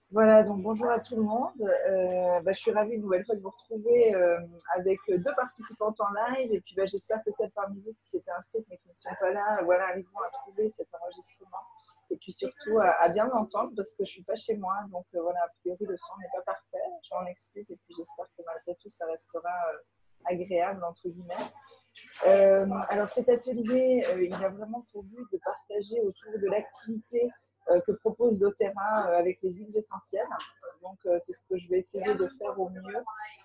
Voilà, donc bonjour à tout le monde. Je suis ravie une nouvelle fois de vous retrouver avec deux participantes en live. Et puis j'espère que celles parmi vous qui s'étaient inscrites mais qui ne sont pas là, voilà, arriveront à trouver cet enregistrement. Et puis surtout à bien m'entendre parce que je ne suis pas chez moi. Donc voilà, a priori le son n'est pas parfait. Je m'en excuse et puis j'espère que malgré tout ça restera agréable entre guillemets. Alors cet atelier, il a vraiment pour but de partager autour de l'activité que propose doTERRA avec les huiles essentielles. Donc c'est ce que je vais essayer de faire au mieux.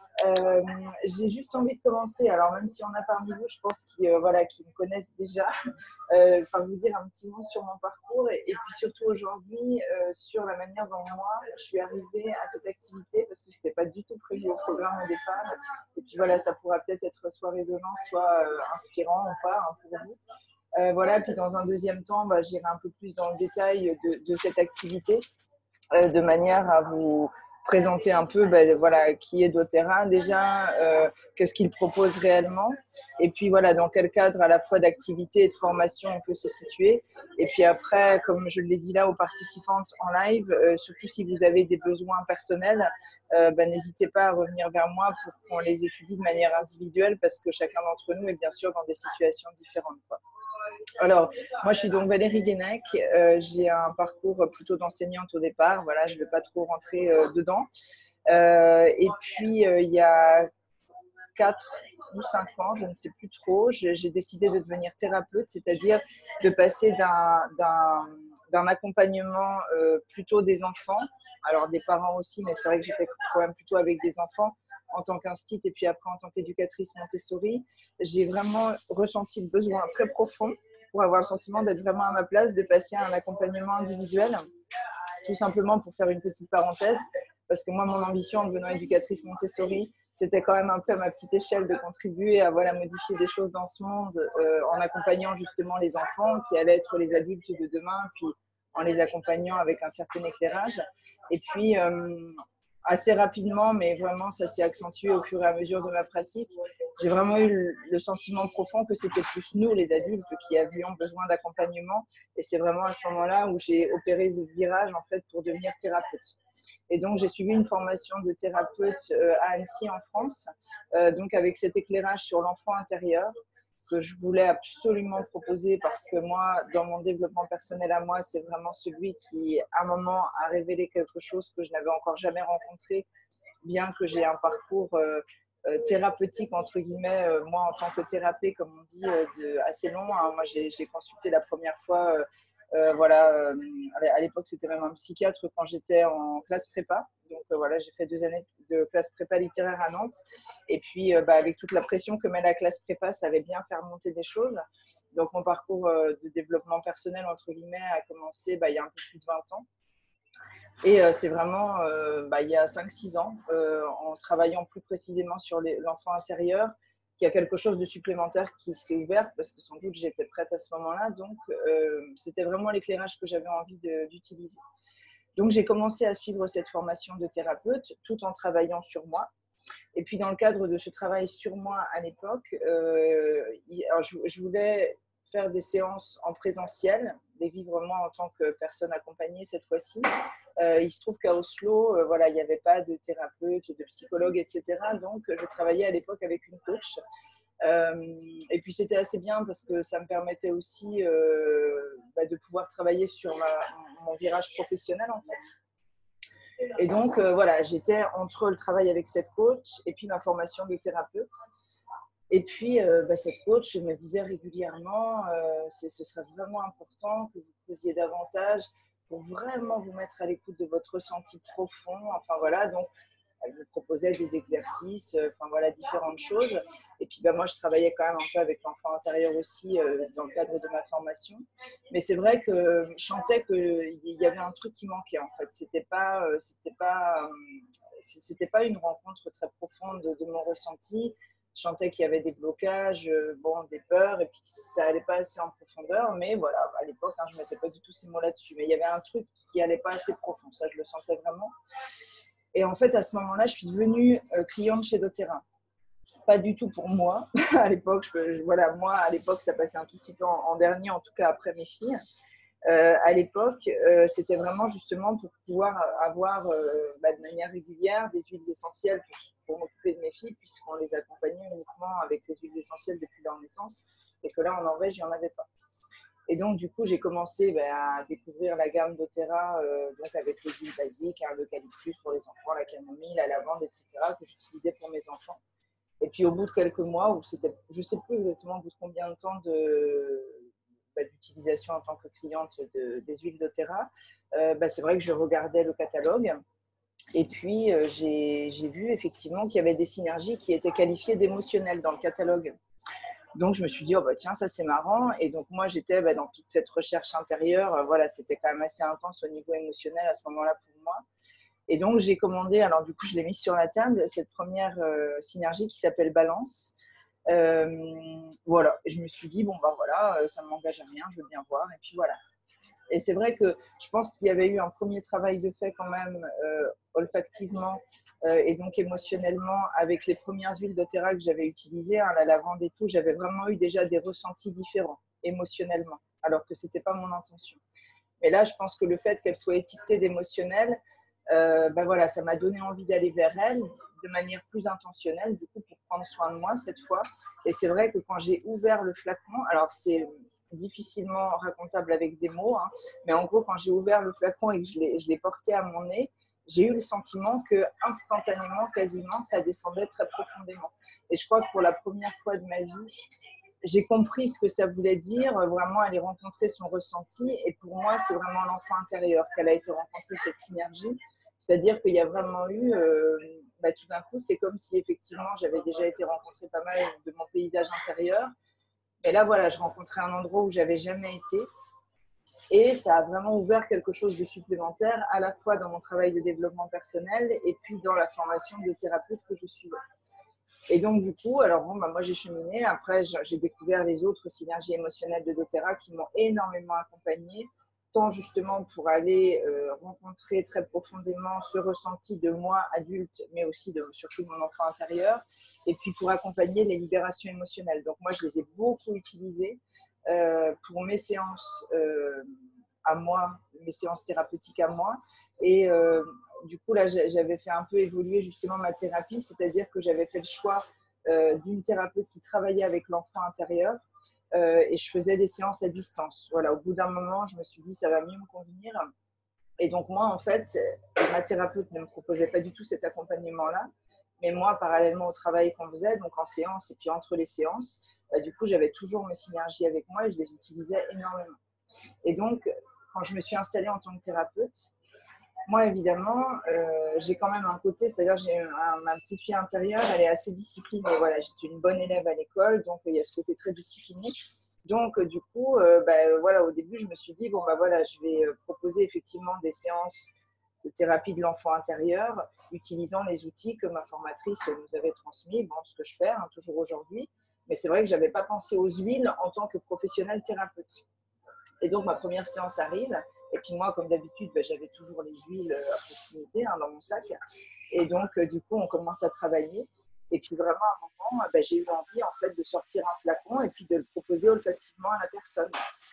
J'ai juste envie de commencer, alors même si on a parmi vous, je pense qui me connaissent déjà, vous dire un petit mot sur mon parcours et puis surtout aujourd'hui sur la manière dont moi je suis arrivée à cette activité parce que ce n'était pas du tout prévu au programme au départ. Et puis voilà, ça pourra peut-être être soit résonnant, soit inspirant ou pas pour vous. Voilà, puis dans un deuxième temps, j'irai un peu plus dans le détail de cette activité de manière à vous présenter un peu voilà, qui est doTERRA déjà, qu'est-ce qu'il propose réellement, et puis voilà, dans quel cadre à la fois d'activité et de formation on peut se situer. Et puis après, comme je l'ai dit là aux participantes en live, surtout si vous avez des besoins personnels, n'hésitez pas à revenir vers moi pour qu'on les étudie de manière individuelle parce que chacun d'entre nous est bien sûr dans des situations différentes, quoi. Alors, moi, je suis donc Valérie Guénec. J'ai un parcours plutôt d'enseignante au départ. Voilà, je ne vais pas trop rentrer dedans. Et puis, il y a 4 ou 5 ans, je ne sais plus trop, j'ai décidé de devenir thérapeute, c'est-à-dire de passer d'un accompagnement plutôt des enfants, alors des parents aussi, mais c'est vrai que j'étais quand même plutôt avec des enfants en tant qu'instit et puis après en tant qu'éducatrice Montessori. J'ai vraiment ressenti le besoin très profond pour avoir le sentiment d'être vraiment à ma place, de passer à un accompagnement individuel, tout simplement pour faire une petite parenthèse, parce que moi, mon ambition en devenant éducatrice Montessori, c'était quand même un peu à ma petite échelle de contribuer à voilà, modifier des choses dans ce monde en accompagnant justement les enfants qui allaient être les adultes de demain, puis en les accompagnant avec un certain éclairage. Et puis, assez rapidement, mais vraiment ça s'est accentué au fur et à mesure de ma pratique, j'ai vraiment eu le sentiment profond que c'était plus nous, les adultes, qui avions besoin d'accompagnement. Et c'est vraiment à ce moment-là où j'ai opéré ce virage en fait pour devenir thérapeute. Et donc j'ai suivi une formation de thérapeute à Annecy en France, donc avec cet éclairage sur l'enfant intérieur que je voulais absolument proposer parce que moi, dans mon développement personnel à moi, c'est vraiment celui qui, à un moment, a révélé quelque chose que je n'avais encore jamais rencontré, bien que j'ai un parcours thérapeutique, entre guillemets, moi en tant que thérapeute, comme on dit, assez long. Hein. Moi, j'ai consulté la première fois, à l'époque, c'était même un psychiatre quand j'étais en classe prépa. Donc voilà, j'ai fait 2 années de classe prépa littéraire à Nantes. Et puis, avec toute la pression que met la classe prépa, ça avait bien fait remonter des choses. Donc, mon parcours de développement personnel, entre guillemets, a commencé il y a un peu plus de 20 ans. Et c'est vraiment il y a 5-6 ans, en travaillant plus précisément sur l'enfant intérieur, qu'il y a quelque chose de supplémentaire qui s'est ouvert parce que sans doute j'étais prête à ce moment-là. Donc, c'était vraiment l'éclairage que j'avais envie d'utiliser. Donc, j'ai commencé à suivre cette formation de thérapeute tout en travaillant sur moi. Et puis, dans le cadre de ce travail sur moi à l'époque, je voulais faire des séances en présentiel, les vivre moi en tant que personne accompagnée cette fois-ci. Il se trouve qu'à Oslo, il n'y avait pas de thérapeute, de psychologue, etc. Donc, je travaillais à l'époque avec une coach. Et puis, c'était assez bien parce que ça me permettait aussi de pouvoir travailler sur mon virage professionnel, en fait. Et donc, j'étais entre le travail avec cette coach et puis ma formation de thérapeute. Et puis, cette coach me disait régulièrement, ce serait vraiment important que vous creusiez davantage pour vraiment vous mettre à l'écoute de votre ressenti profond. Enfin voilà, donc elle me proposait des exercices, différentes choses. Et puis moi, je travaillais quand même un peu avec l'enfant intérieur aussi dans le cadre de ma formation. Mais c'est vrai que je sentais qu'il y avait un truc qui manquait en fait. C'était pas une rencontre très profonde de mon ressenti. Je sentais qu'il y avait des blocages, des peurs, et puis ça allait pas assez en profondeur. Mais voilà, à l'époque, je ne mettais pas du tout ces mots là-dessus. Mais il y avait un truc qui allait pas assez profond. Ça, je le sentais vraiment. Et en fait, à ce moment-là, je suis devenue cliente chez doTERRA. Pas du tout pour moi. À l'époque, moi, à l'époque, ça passait un tout petit peu en dernier, en tout cas après mes filles. À l'époque, c'était vraiment justement pour pouvoir avoir de manière régulière des huiles essentielles pour m'occuper de mes filles, puisqu'on les accompagnait uniquement avec les huiles essentielles depuis leur naissance, et que là, en Norvège, il n'y en avait pas. Et donc, du coup, j'ai commencé à découvrir la gamme doTERRA, donc avec les huiles basiques, hein, l'eucalyptus pour les enfants, la camomille, la lavande, etc., que j'utilisais pour mes enfants. Et puis, au bout de quelques mois, où c'était, je ne sais plus exactement au bout de combien de temps d'utilisation en tant que cliente des huiles doTERRA, c'est vrai que je regardais le catalogue. Et puis, j'ai vu effectivement qu'il y avait des synergies qui étaient qualifiées d'émotionnelles dans le catalogue. Donc, je me suis dit, oh, tiens, ça c'est marrant. Et donc, moi, j'étais dans toute cette recherche intérieure. Voilà, c'était quand même assez intense au niveau émotionnel à ce moment-là pour moi. Et donc, j'ai commandé, alors du coup, je l'ai mise sur la table, cette première synergie qui s'appelle Balance. Voilà, et je me suis dit, bon, voilà, ça ne m'engage à rien, je veux bien voir. Et puis voilà. Et c'est vrai que je pense qu'il y avait eu un premier travail de fait quand même olfactivement et donc émotionnellement avec les premières huiles doTERRA que j'avais utilisées, hein, la lavande et tout. J'avais vraiment eu déjà des ressentis différents émotionnellement, alors que ce n'était pas mon intention. Mais là, je pense que le fait qu'elle soit étiquetée d'émotionnelle, voilà, ça m'a donné envie d'aller vers elle de manière plus intentionnelle, du coup, pour prendre soin de moi cette fois. Et c'est vrai que quand j'ai ouvert le flacon, alors c'est difficilement racontable avec des mots, hein, mais en gros, quand j'ai ouvert le flacon et que je l'ai porté à mon nez, j'ai eu le sentiment que instantanément, quasiment, ça descendait très profondément. Et je crois que pour la première fois de ma vie, j'ai compris ce que ça voulait dire, vraiment aller rencontrer son ressenti. Et pour moi, c'est vraiment l'enfant intérieur qu'elle a été rencontrer cette synergie. C'est-à-dire qu'il y a vraiment eu, tout d'un coup, c'est comme si effectivement j'avais déjà été rencontrer pas mal de mon paysage intérieur. Et là, voilà, je rencontrais un endroit où j'avais jamais été. Et ça a vraiment ouvert quelque chose de supplémentaire, à la fois dans mon travail de développement personnel et puis dans la formation de thérapeute que je suis. Et donc, du coup, alors moi j'ai cheminé. Après, j'ai découvert les autres synergies émotionnelles de doTERRA qui m'ont énormément accompagnée, tant justement pour aller rencontrer très profondément ce ressenti de moi adulte, mais aussi surtout de mon enfant intérieur, et puis pour accompagner les libérations émotionnelles. Donc, moi, je les ai beaucoup utilisées pour mes séances à moi, mes séances thérapeutiques à moi. Et du coup, là, j'avais fait un peu évoluer justement ma thérapie, c'est-à-dire que j'avais fait le choix d'une thérapeute qui travaillait avec l'enfant intérieur et je faisais des séances à distance. Voilà, au bout d'un moment, je me suis dit, ça va mieux me convenir. Et donc, moi, en fait, ma thérapeute ne me proposait pas du tout cet accompagnement-là. Mais moi, parallèlement au travail qu'on faisait, donc en séance et puis entre les séances, du coup, j'avais toujours mes synergies avec moi et je les utilisais énormément. Et donc, quand je me suis installée en tant que thérapeute, moi, évidemment, j'ai quand même un côté, c'est-à-dire ma petite fille intérieure, elle est assez disciplinée. Voilà, j'étais une bonne élève à l'école, donc il y a ce côté très discipliné. Donc, du coup, voilà, au début, je me suis dit, voilà, je vais proposer effectivement des séances de thérapie de l'enfant intérieur, utilisant les outils que ma formatrice nous avait transmis, bon, ce que je fais hein, toujours aujourd'hui. Mais c'est vrai que je n'avais pas pensé aux huiles en tant que professionnelle thérapeute. Et donc, ma première séance arrive. Et puis moi, comme d'habitude, j'avais toujours les huiles à proximité hein, dans mon sac. Et donc, du coup, on commence à travailler. Et puis vraiment, à un moment, j'ai eu envie en fait, de sortir un flacon et puis de le proposer olfactivement à la personne.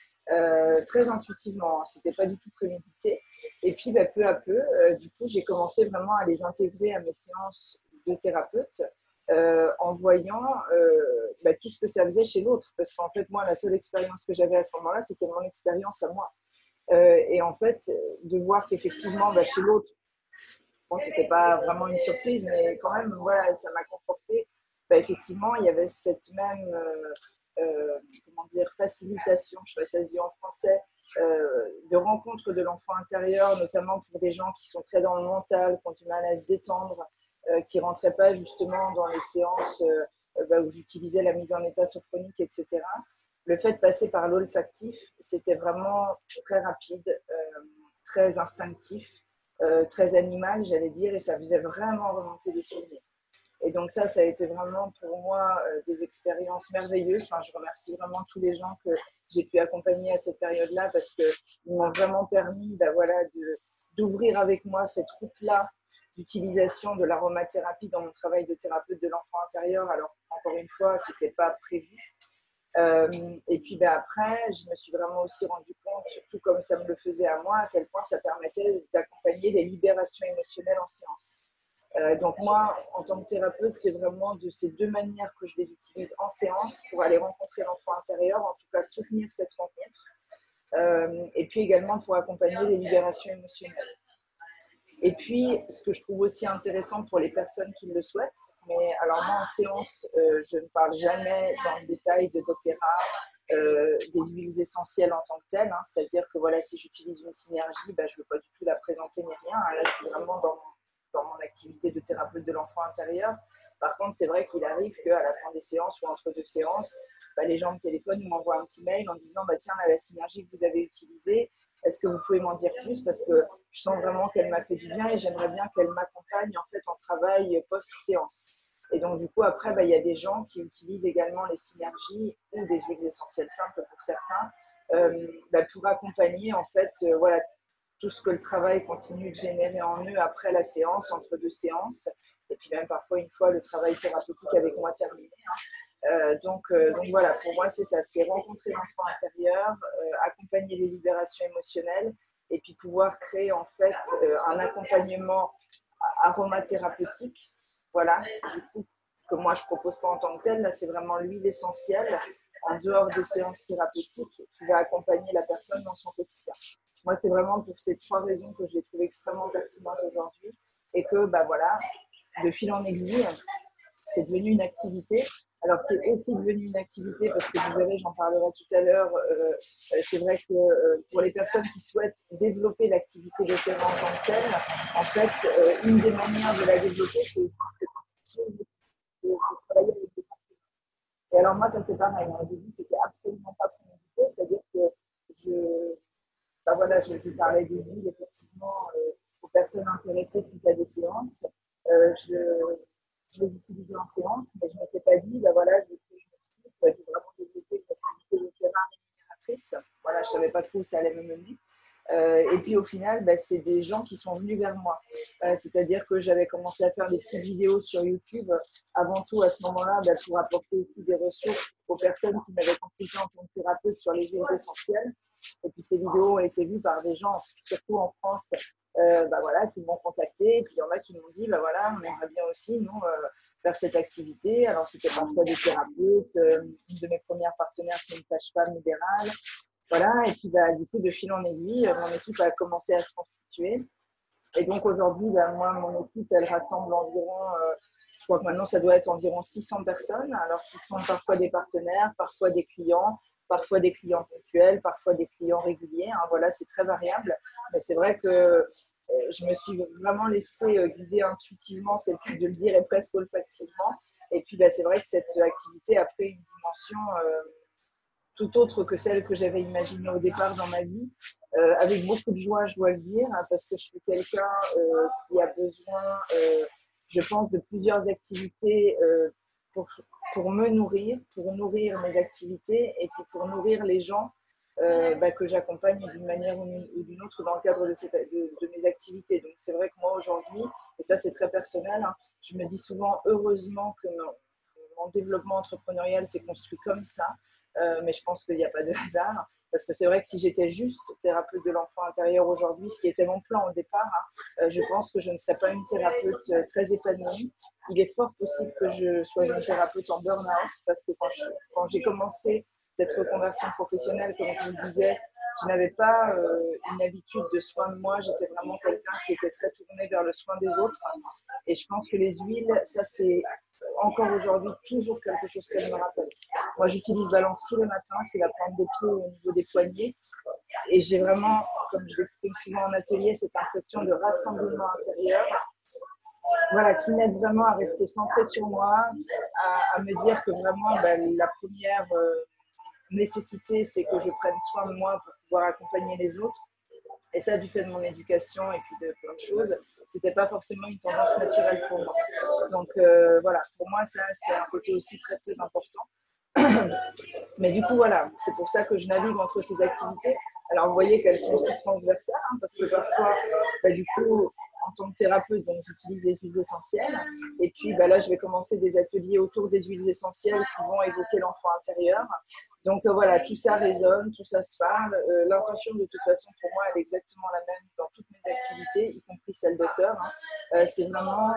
Très intuitivement, c'était pas du tout prémédité. Et puis, peu à peu, du coup, j'ai commencé vraiment à les intégrer à mes séances de thérapeute. En voyant tout ce que ça faisait chez l'autre. Parce qu'en fait, moi, la seule expérience que j'avais à ce moment-là, c'était mon expérience à moi. Et en fait, de voir qu'effectivement, chez l'autre, bon, c'était pas vraiment une surprise, mais quand même, voilà, ça m'a conforté. Effectivement, il y avait cette même, comment dire, facilitation, je sais pas si ça se dit en français, de rencontre de l'enfant intérieur, notamment pour des gens qui sont très dans le mental, qui ont du mal à se détendre, qui ne rentraient pas justement dans les séances où j'utilisais la mise en état sophronique, etc. Le fait de passer par l'olfactif, c'était vraiment très rapide, très instinctif, très animal, j'allais dire, et ça faisait vraiment remonter des souvenirs. Et donc ça a été vraiment pour moi des expériences merveilleuses. Enfin, je remercie vraiment tous les gens que j'ai pu accompagner à cette période-là parce qu'ils m'ont vraiment permis d'ouvrir avec moi cette route-là d'utilisation de l'aromathérapie dans mon travail de thérapeute de l'enfant intérieur. Alors, encore une fois, ce n'était pas prévu. Et puis après, je me suis vraiment aussi rendu compte, surtout comme ça me le faisait à moi, à quel point ça permettait d'accompagner les libérations émotionnelles en séance. Donc moi, en tant que thérapeute, c'est vraiment de ces deux manières que je les utilise en séance pour aller rencontrer l'enfant intérieur, en tout cas soutenir cette rencontre, et puis également pour accompagner les libérations émotionnelles. Et puis, ce que je trouve aussi intéressant pour les personnes qui le souhaitent, mais alors moi en séance, je ne parle jamais dans le détail de doTERRA, des huiles essentielles en tant que telles, hein, c'est-à-dire que voilà, si j'utilise une synergie, je ne veux pas du tout la présenter ni rien, hein, là je suis vraiment dans mon activité de thérapeute de l'enfant intérieur. Par contre, c'est vrai qu'il arrive qu'à la fin des séances ou entre deux séances, les gens me téléphonent ou m'envoient un petit mail en disant tiens, là, la synergie que vous avez utilisée, est-ce que vous pouvez m'en dire plus? Parce que je sens vraiment qu'elle m'a fait du bien et j'aimerais bien qu'elle m'accompagne en fait en travail post-séance. Et donc, du coup, après, il y a des gens qui utilisent également les synergies ou des huiles essentielles simples pour certains, pour accompagner en fait, voilà, tout ce que le travail continue de générer en eux après la séance, entre deux séances, et puis même parfois une fois le travail thérapeutique avec moi terminé. Donc voilà, pour moi, c'est ça, c'est rencontrer l'enfant intérieur, accompagner les libérations émotionnelles et puis pouvoir créer en fait un accompagnement aromathérapeutique, voilà, du coup, que moi je propose pas en tant que tel, là c'est vraiment l'huile essentielle en dehors des séances thérapeutiques qui va accompagner la personne dans son quotidien. Moi, c'est vraiment pour ces trois raisons que je les trouve extrêmement pertinentes aujourd'hui et que, voilà, de fil en aiguille, c'est devenu une activité. Alors, c'est aussi devenu une activité parce que vous verrez, j'en parlerai tout à l'heure. C'est vrai que pour les personnes qui souhaitent développer l'activité de terrain en tant que telle, en fait, une des manières de la développer, c'est de travailler avec des partenaires. Et alors, moi, ça c'est pareil. Au début, c'était absolument pas prémédité, c'est-à-dire que je parlais des villes, effectivement, aux personnes intéressées suite à des séances. Je les utilisais en séance, mais je ne m'étais pas dit, voilà, je vais créer une équipe, je vais vraiment développer une activité de terrain rémunératrice. Voilà, je ne savais pas trop où ça allait me mener. Et puis au final, c'est des gens qui sont venus vers moi. C'est-à-dire que j'avais commencé à faire des petites vidéos sur YouTube, avant tout à ce moment-là, pour apporter aussi des ressources aux personnes qui m'avaient consulté en tant que thérapeute sur les huiles essentielles. Et puis ces vidéos ont été vues par des gens, surtout en France, qui m'ont contacté. Et puis il y en a qui m'ont dit, voilà, on aimerait bien aussi, nous, faire cette activité. Alors c'était parfois des thérapeutes. Une de mes premières partenaires, c'est une sage-femme libérale. Voilà, et puis du coup, de fil en aiguille, mon équipe a commencé à se constituer. Et donc aujourd'hui, moi, mon équipe, elle rassemble environ, je crois que maintenant, ça doit être environ 600 personnes, alors qui sont parfois des partenaires, parfois des clients ponctuels, parfois des clients réguliers. Hein, voilà, c'est très variable. Mais c'est vrai que je me suis vraiment laissée guider intuitivement, c'est le cas de le dire, et presque olfactivement. Et puis, c'est vrai que cette activité a pris une dimension tout autre que celle que j'avais imaginée au départ dans ma vie, avec beaucoup de joie, je dois le dire, hein, parce que je suis quelqu'un qui a besoin, je pense, de plusieurs activités pour me nourrir, pour nourrir mes activités et puis pour nourrir les gens que j'accompagne d'une manière ou d'une autre dans le cadre de mes activités. Donc c'est vrai que moi aujourd'hui, et ça c'est très personnel, hein, je me dis souvent heureusement que mon développement entrepreneurial s'est construit comme ça, mais je pense qu'il n'y a pas de hasard. Parce que c'est vrai que si j'étais juste thérapeute de l'enfant intérieur aujourd'hui, ce qui était mon plan au départ, je pense que je ne serais pas une thérapeute très épanouie. Il est fort possible que je sois une thérapeute en burn-out parce que quand j'ai commencé cette reconversion professionnelle, comme je vous le disais, je n'avais pas une habitude de soin de moi. J'étais vraiment quelqu'un qui était très tourné vers le soin des autres. Et je pense que les huiles, ça c'est encore aujourd'hui toujours quelque chose qu'elle me rappelle. Moi, j'utilise Balance tous les matins, je fais la pointe des pieds au niveau des poignets. Et j'ai vraiment, comme je l'exprime souvent en atelier, cette impression de rassemblement intérieur, voilà, qui m'aide vraiment à rester centrée sur moi, à me dire que vraiment, la première nécessité, c'est que je prenne soin de moi pour pouvoir accompagner les autres. Et ça, du fait de mon éducation et puis de plein de choses, c'était pas forcément une tendance naturelle pour moi. Donc voilà, pour moi, ça, c'est un côté aussi très, très important. Mais du coup, voilà, c'est pour ça que je navigue entre ces activités. Alors, vous voyez qu'elles sont aussi transversales, hein, parce que parfois, du coup, en tant que thérapeute, donc j'utilise les huiles essentielles. Et puis là, je vais commencer des ateliers autour des huiles essentielles qui vont évoquer l'enfant intérieur. Donc voilà, tout ça résonne, tout ça se parle. L'intention, de toute façon, pour moi, elle est exactement la même dans toutes mes activités, y compris celle d'auteur. C'est vraiment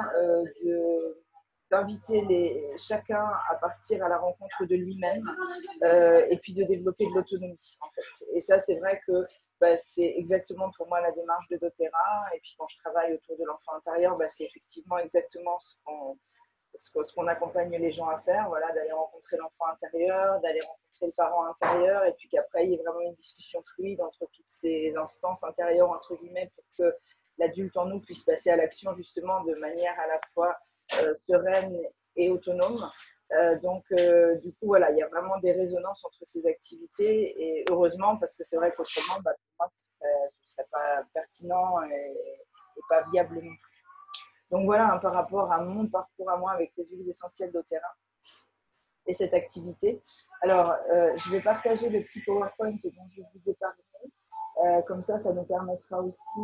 d'inviter chacun à partir à la rencontre de lui-même et puis de développer de l'autonomie, en fait. Et ça, c'est vrai que c'est exactement pour moi la démarche de doTERRA. Et puis quand je travaille autour de l'enfant intérieur, c'est effectivement exactement ce qu'on accompagne les gens à faire, voilà, d'aller rencontrer l'enfant intérieur, d'aller rencontrer le parent intérieur, et puis qu'après, il y ait vraiment une discussion fluide entre toutes ces instances intérieures, entre guillemets, pour que l'adulte en nous puisse passer à l'action justement de manière à la fois sereine et autonome. Du coup, voilà, il y a vraiment des résonances entre ces activités, et heureusement, parce que c'est vrai qu'autrement, pour moi, ce ne serait pas pertinent et pas viable non plus. Donc voilà, par rapport à mon parcours à moi avec les huiles essentielles doTERRA et cette activité. Alors, je vais partager le petit PowerPoint dont je vous ai parlé. Comme ça nous permettra aussi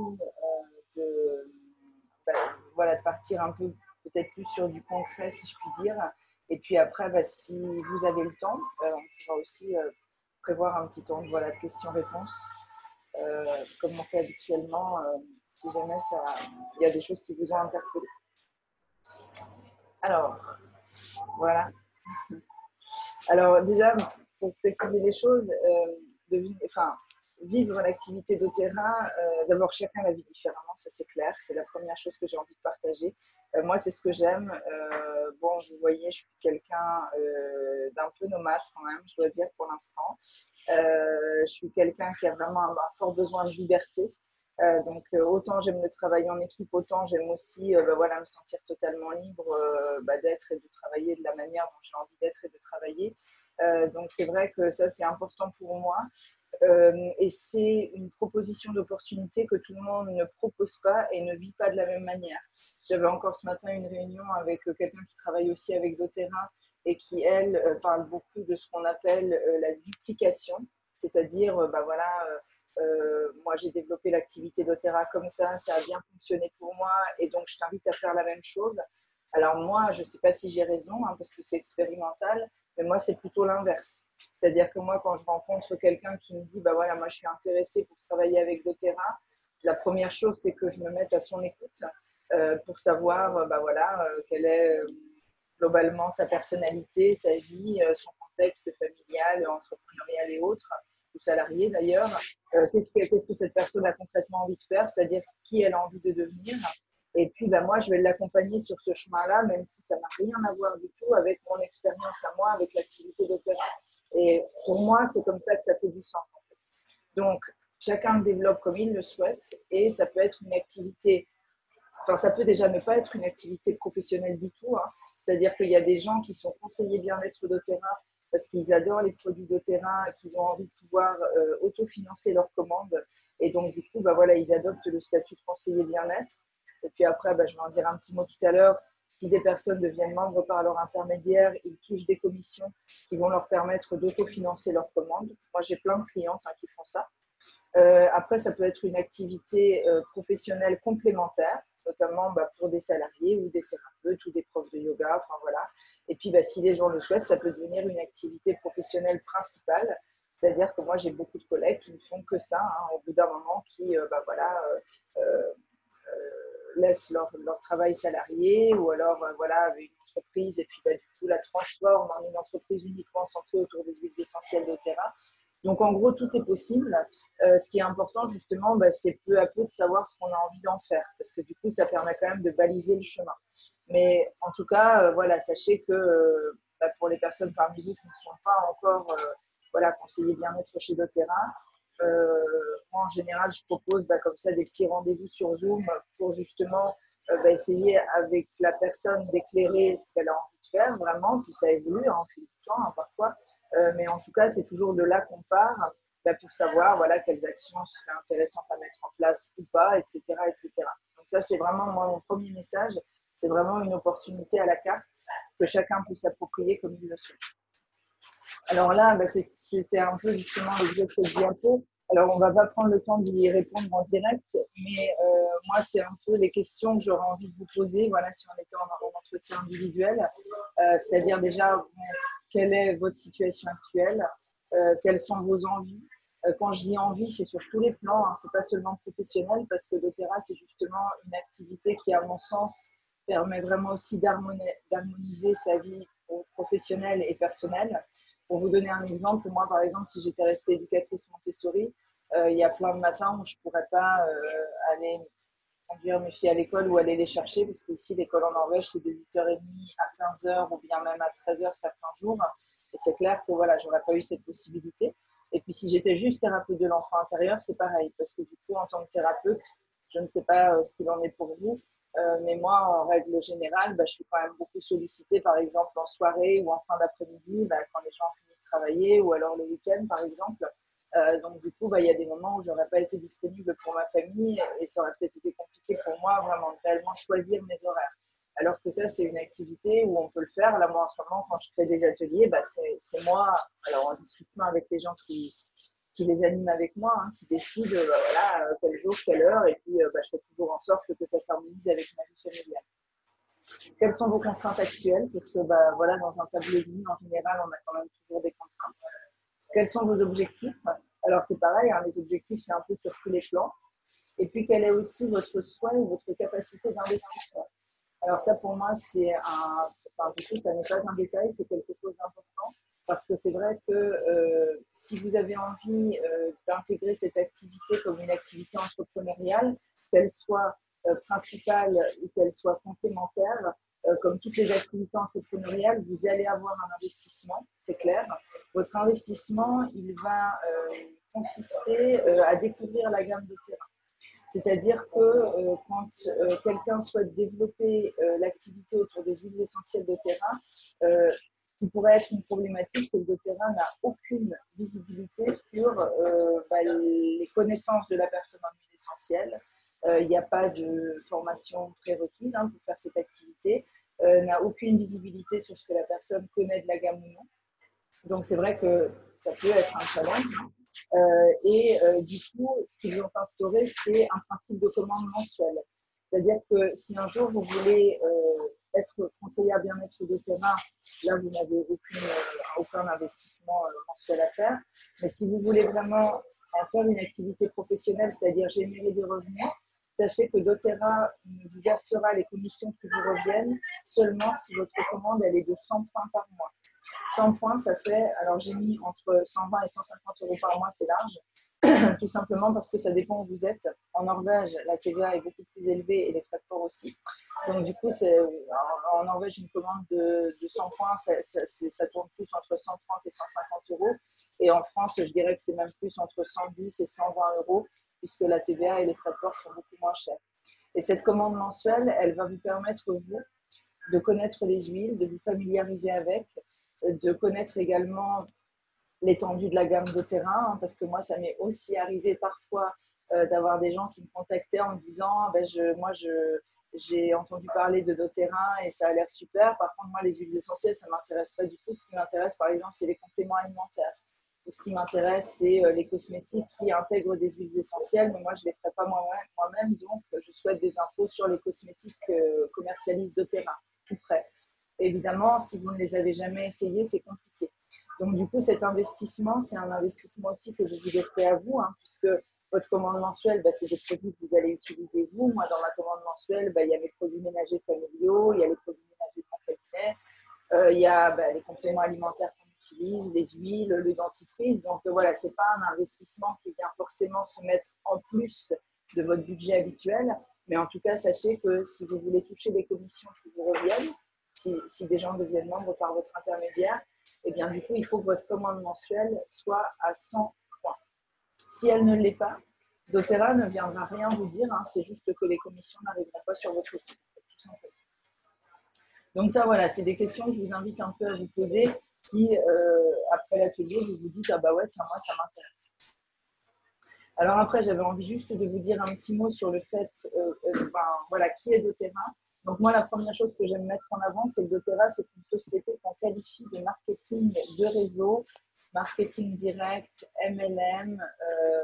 de partir un peu peut-être plus sur du concret, si je puis dire. Et puis après, si vous avez le temps, on pourra aussi prévoir un petit temps de questions-réponses, comme on fait habituellement, si jamais il y a des choses qui vous ont interpellé. Alors, voilà. Alors déjà, pour préciser les choses, vivre l'activité doTERRA, d'abord chacun la vit différemment, ça c'est clair, c'est la première chose que j'ai envie de partager. Moi, c'est ce que j'aime. Vous voyez, je suis quelqu'un d'un peu nomade quand même, je dois dire pour l'instant. Je suis quelqu'un qui a vraiment un fort besoin de liberté. Autant j'aime le travail en équipe, autant j'aime aussi me sentir totalement libre d'être et de travailler de la manière dont j'ai envie d'être et de travailler. Donc c'est vrai que ça c'est important pour moi et c'est une proposition d'opportunité que tout le monde ne propose pas et ne vit pas de la même manière. J'avais encore ce matin une réunion avec quelqu'un qui travaille aussi avec doTERRA et qui elle parle beaucoup de ce qu'on appelle la duplication, c'est-à-dire moi, j'ai développé l'activité doTERRA comme ça a bien fonctionné pour moi et donc je t'invite à faire la même chose. Alors moi, je ne sais pas si j'ai raison parce que c'est expérimental, mais moi, c'est plutôt l'inverse. C'est-à-dire que moi, quand je rencontre quelqu'un qui me dit, moi, je suis intéressée pour travailler avec doTERRA, la première chose, c'est que je me mette à son écoute pour savoir quelle est globalement sa personnalité, sa vie, son contexte familial, entrepreneurial et autres, ou salarié d'ailleurs. Qu'est-ce que cette personne a concrètement envie de faire, c'est-à-dire qui elle a envie de devenir. Et puis, moi, je vais l'accompagner sur ce chemin-là, même si ça n'a rien à voir du tout avec mon expérience à moi, avec l'activité doTERRA. Et pour moi, c'est comme ça que ça fait du sens. En fait. Donc, chacun le développe comme il le souhaite et ça peut être une activité, ça peut déjà ne pas être une activité professionnelle du tout. C'est-à-dire qu'il y a des gens qui sont conseillers bien-être doTERRA parce qu'ils adorent les produits doTERRA et qu'ils ont envie de pouvoir autofinancer leurs commandes. Et donc, du coup, ils adoptent le statut de conseiller bien-être. Et puis après, je vais en dire un petit mot tout à l'heure. Si des personnes deviennent membres par leur intermédiaire, ils touchent des commissions qui vont leur permettre d'autofinancer leurs commandes. Moi, j'ai plein de clientes qui font ça. Après, ça peut être une activité professionnelle complémentaire, notamment pour des salariés ou des thérapeutes ou des profs de yoga. Et puis, si les gens le souhaitent, ça peut devenir une activité professionnelle principale. C'est-à-dire que moi, j'ai beaucoup de collègues qui ne font que ça, au bout d'un moment, qui laissent leur travail salarié ou alors avec une entreprise et puis du coup la transforment en une entreprise uniquement centrée autour des huiles essentielles doTERRA. Donc en gros, tout est possible. Ce qui est important justement, c'est peu à peu de savoir ce qu'on a envie d'en faire parce que du coup, ça permet quand même de baliser le chemin. Mais en tout cas, sachez que pour les personnes parmi vous qui ne sont pas encore conseillers bien-être chez doTERRA, moi, en général, je propose comme ça des petits rendez-vous sur Zoom pour justement essayer avec la personne d'éclairer ce qu'elle a envie de faire vraiment. Puis ça évolue en fil du temps parfois. Mais en tout cas, c'est toujours de là qu'on part pour savoir quelles actions seraient intéressantes à mettre en place ou pas, etc. etc. Donc ça, c'est vraiment moi, mon premier message. C'est vraiment une opportunité à la carte que chacun peut s'approprier comme il le souhaite. Alors là, c'était un peu justement l'objet de cette diapo. Alors, on ne va pas prendre le temps d'y répondre en direct, mais moi, c'est un peu les questions que j'aurais envie de vous poser, voilà, si on était en entretien individuel. C'est-à-dire déjà, bon, quelle est votre situation actuelle? Quelles sont vos envies? Quand je dis envie, c'est sur tous les plans, hein, c'est pas seulement professionnel, parce que doTERRA, c'est justement une activité qui, à mon sens, permet vraiment aussi d'harmoniser sa vie professionnelle et personnelle. Pour vous donner un exemple, moi, par exemple, si j'étais restée éducatrice Montessori, il y a plein de matins où je ne pourrais pas aller conduire mes filles à l'école ou aller les chercher, parce qu'ici, l'école en Norvège, c'est de 8h30 à 15h ou bien même à 13h certains jours. Et c'est clair que voilà, je n'aurais pas eu cette possibilité. Et puis, si j'étais juste thérapeute de l'enfant intérieur, c'est pareil, parce que du coup, en tant que thérapeute, je ne sais pas ce qu'il en est pour vous, mais moi, en règle générale, je suis quand même beaucoup sollicitée, par exemple, en soirée ou en fin d'après-midi, quand les gens finissent de travailler, ou alors le week-end, par exemple. Donc, du coup, il y a des moments où je n'aurais pas été disponible pour ma famille et ça aurait peut-être été compliqué pour moi vraiment de réellement choisir mes horaires. Alors que ça, c'est une activité où on peut le faire. Là, moi, en ce moment, quand je crée des ateliers, c'est moi, alors en discutant avec les gens qui les animent avec moi, hein, qui décident voilà, quel jour, quelle heure, et puis je fais toujours en sorte que ça s'harmonise avec ma vie familiale. Quelles sont vos contraintes actuelles? Parce que voilà, dans un tableau de vie, en général, on a quand même toujours des contraintes. Quels sont vos objectifs? Alors, c'est pareil, hein, les objectifs, c'est un peu sur tous les plans. Et puis, quel est aussi votre souhait ou votre capacité d'investissement? Alors, ça, pour moi, du coup, ça n'est pas un détail, c'est quelque chose d'important. Parce que c'est vrai que si vous avez envie d'intégrer cette activité comme une activité entrepreneuriale, qu'elle soit principale ou qu'elle soit complémentaire, comme toutes les activités entrepreneuriales, vous allez avoir un investissement, c'est clair. Votre investissement, il va consister à découvrir la gamme de terrain. C'est-à-dire que quand quelqu'un souhaite développer l'activité autour des huiles essentielles doTERRA, qui pourrait être une problématique, c'est que doTERRA n'a aucune visibilité sur les connaissances de la personne en huile essentielle. Il n'y a pas de formation prérequise pour faire cette activité, n'a aucune visibilité sur ce que la personne connaît de la gamme ou non. Donc, c'est vrai que ça peut être un challenge. Du coup, ce qu'ils ont instauré, c'est un principe de commande mensuelle. C'est-à-dire que si un jour vous voulez être conseillère bien-être doTERRA, là, vous n'avez aucun investissement mensuel à faire. Mais si vous voulez vraiment en faire une activité professionnelle, c'est-à-dire générer des revenus, sachez que doTERRA vous versera les commissions qui vous reviennent seulement si votre commande elle est de 100 points par mois. 100 points, ça fait, alors j'ai mis entre 120 et 150 euros par mois, c'est large, tout simplement parce que ça dépend où vous êtes. En Norvège, la TVA est beaucoup plus élevée et les frais de port aussi. Donc du coup, en Norvège, une commande de 100 points, ça tourne plus entre 130 et 150 euros. Et en France, je dirais que c'est même plus entre 110 et 120 euros, puisque la TVA et les frais de port sont beaucoup moins chers. Et cette commande mensuelle, elle va vous permettre, vous, de connaître les huiles, de vous familiariser avec, de connaître également l'étendue de la gamme doTERRA, parce que moi, ça m'est aussi arrivé parfois d'avoir des gens qui me contactaient en me disant j'ai entendu parler de doTERRA et ça a l'air super. Par contre, moi, les huiles essentielles, ça ne m'intéresse pas du tout. Ce qui m'intéresse, par exemple, c'est les compléments alimentaires. Ou ce qui m'intéresse, c'est les cosmétiques qui intègrent des huiles essentielles, mais moi, je ne les ferai pas moi-même. Donc, je souhaite des infos sur les cosmétiques commercialisent doTERRA, tout près. Évidemment, si vous ne les avez jamais essayés, c'est compliqué. Donc, du coup, cet investissement, c'est un investissement aussi que vous vous êtes fait à vous, puisque votre commande mensuelle, c'est des produits que vous allez utiliser vous. Moi, dans ma commande mensuelle, il y a mes produits ménagers familiaux, il y a les produits ménagers de mon cabinet, il y a les compléments alimentaires qu'on utilise, les huiles, le dentifrice. Donc, voilà, ce n'est pas un investissement qui vient forcément se mettre en plus de votre budget habituel. Mais en tout cas, sachez que si vous voulez toucher des commissions qui vous reviennent, si des gens deviennent membres par votre intermédiaire, et bien du coup, il faut que votre commande mensuelle soit à 100 points. Si elle ne l'est pas, doTERRA ne viendra rien vous dire, c'est juste que les commissions n'arriveront pas sur votre compte, tout simplement. Donc ça, voilà, c'est des questions que je vous invite un peu à vous poser si, après l'atelier, vous vous dites « Ah bah ouais, tiens, moi, ça m'intéresse ». Alors après, j'avais envie juste de vous dire un petit mot sur le fait, voilà, qui est doTERRA. Donc moi, la première chose que j'aime mettre en avant, c'est que doTERRA, c'est une société qu'on qualifie de marketing de réseau, marketing direct, MLM,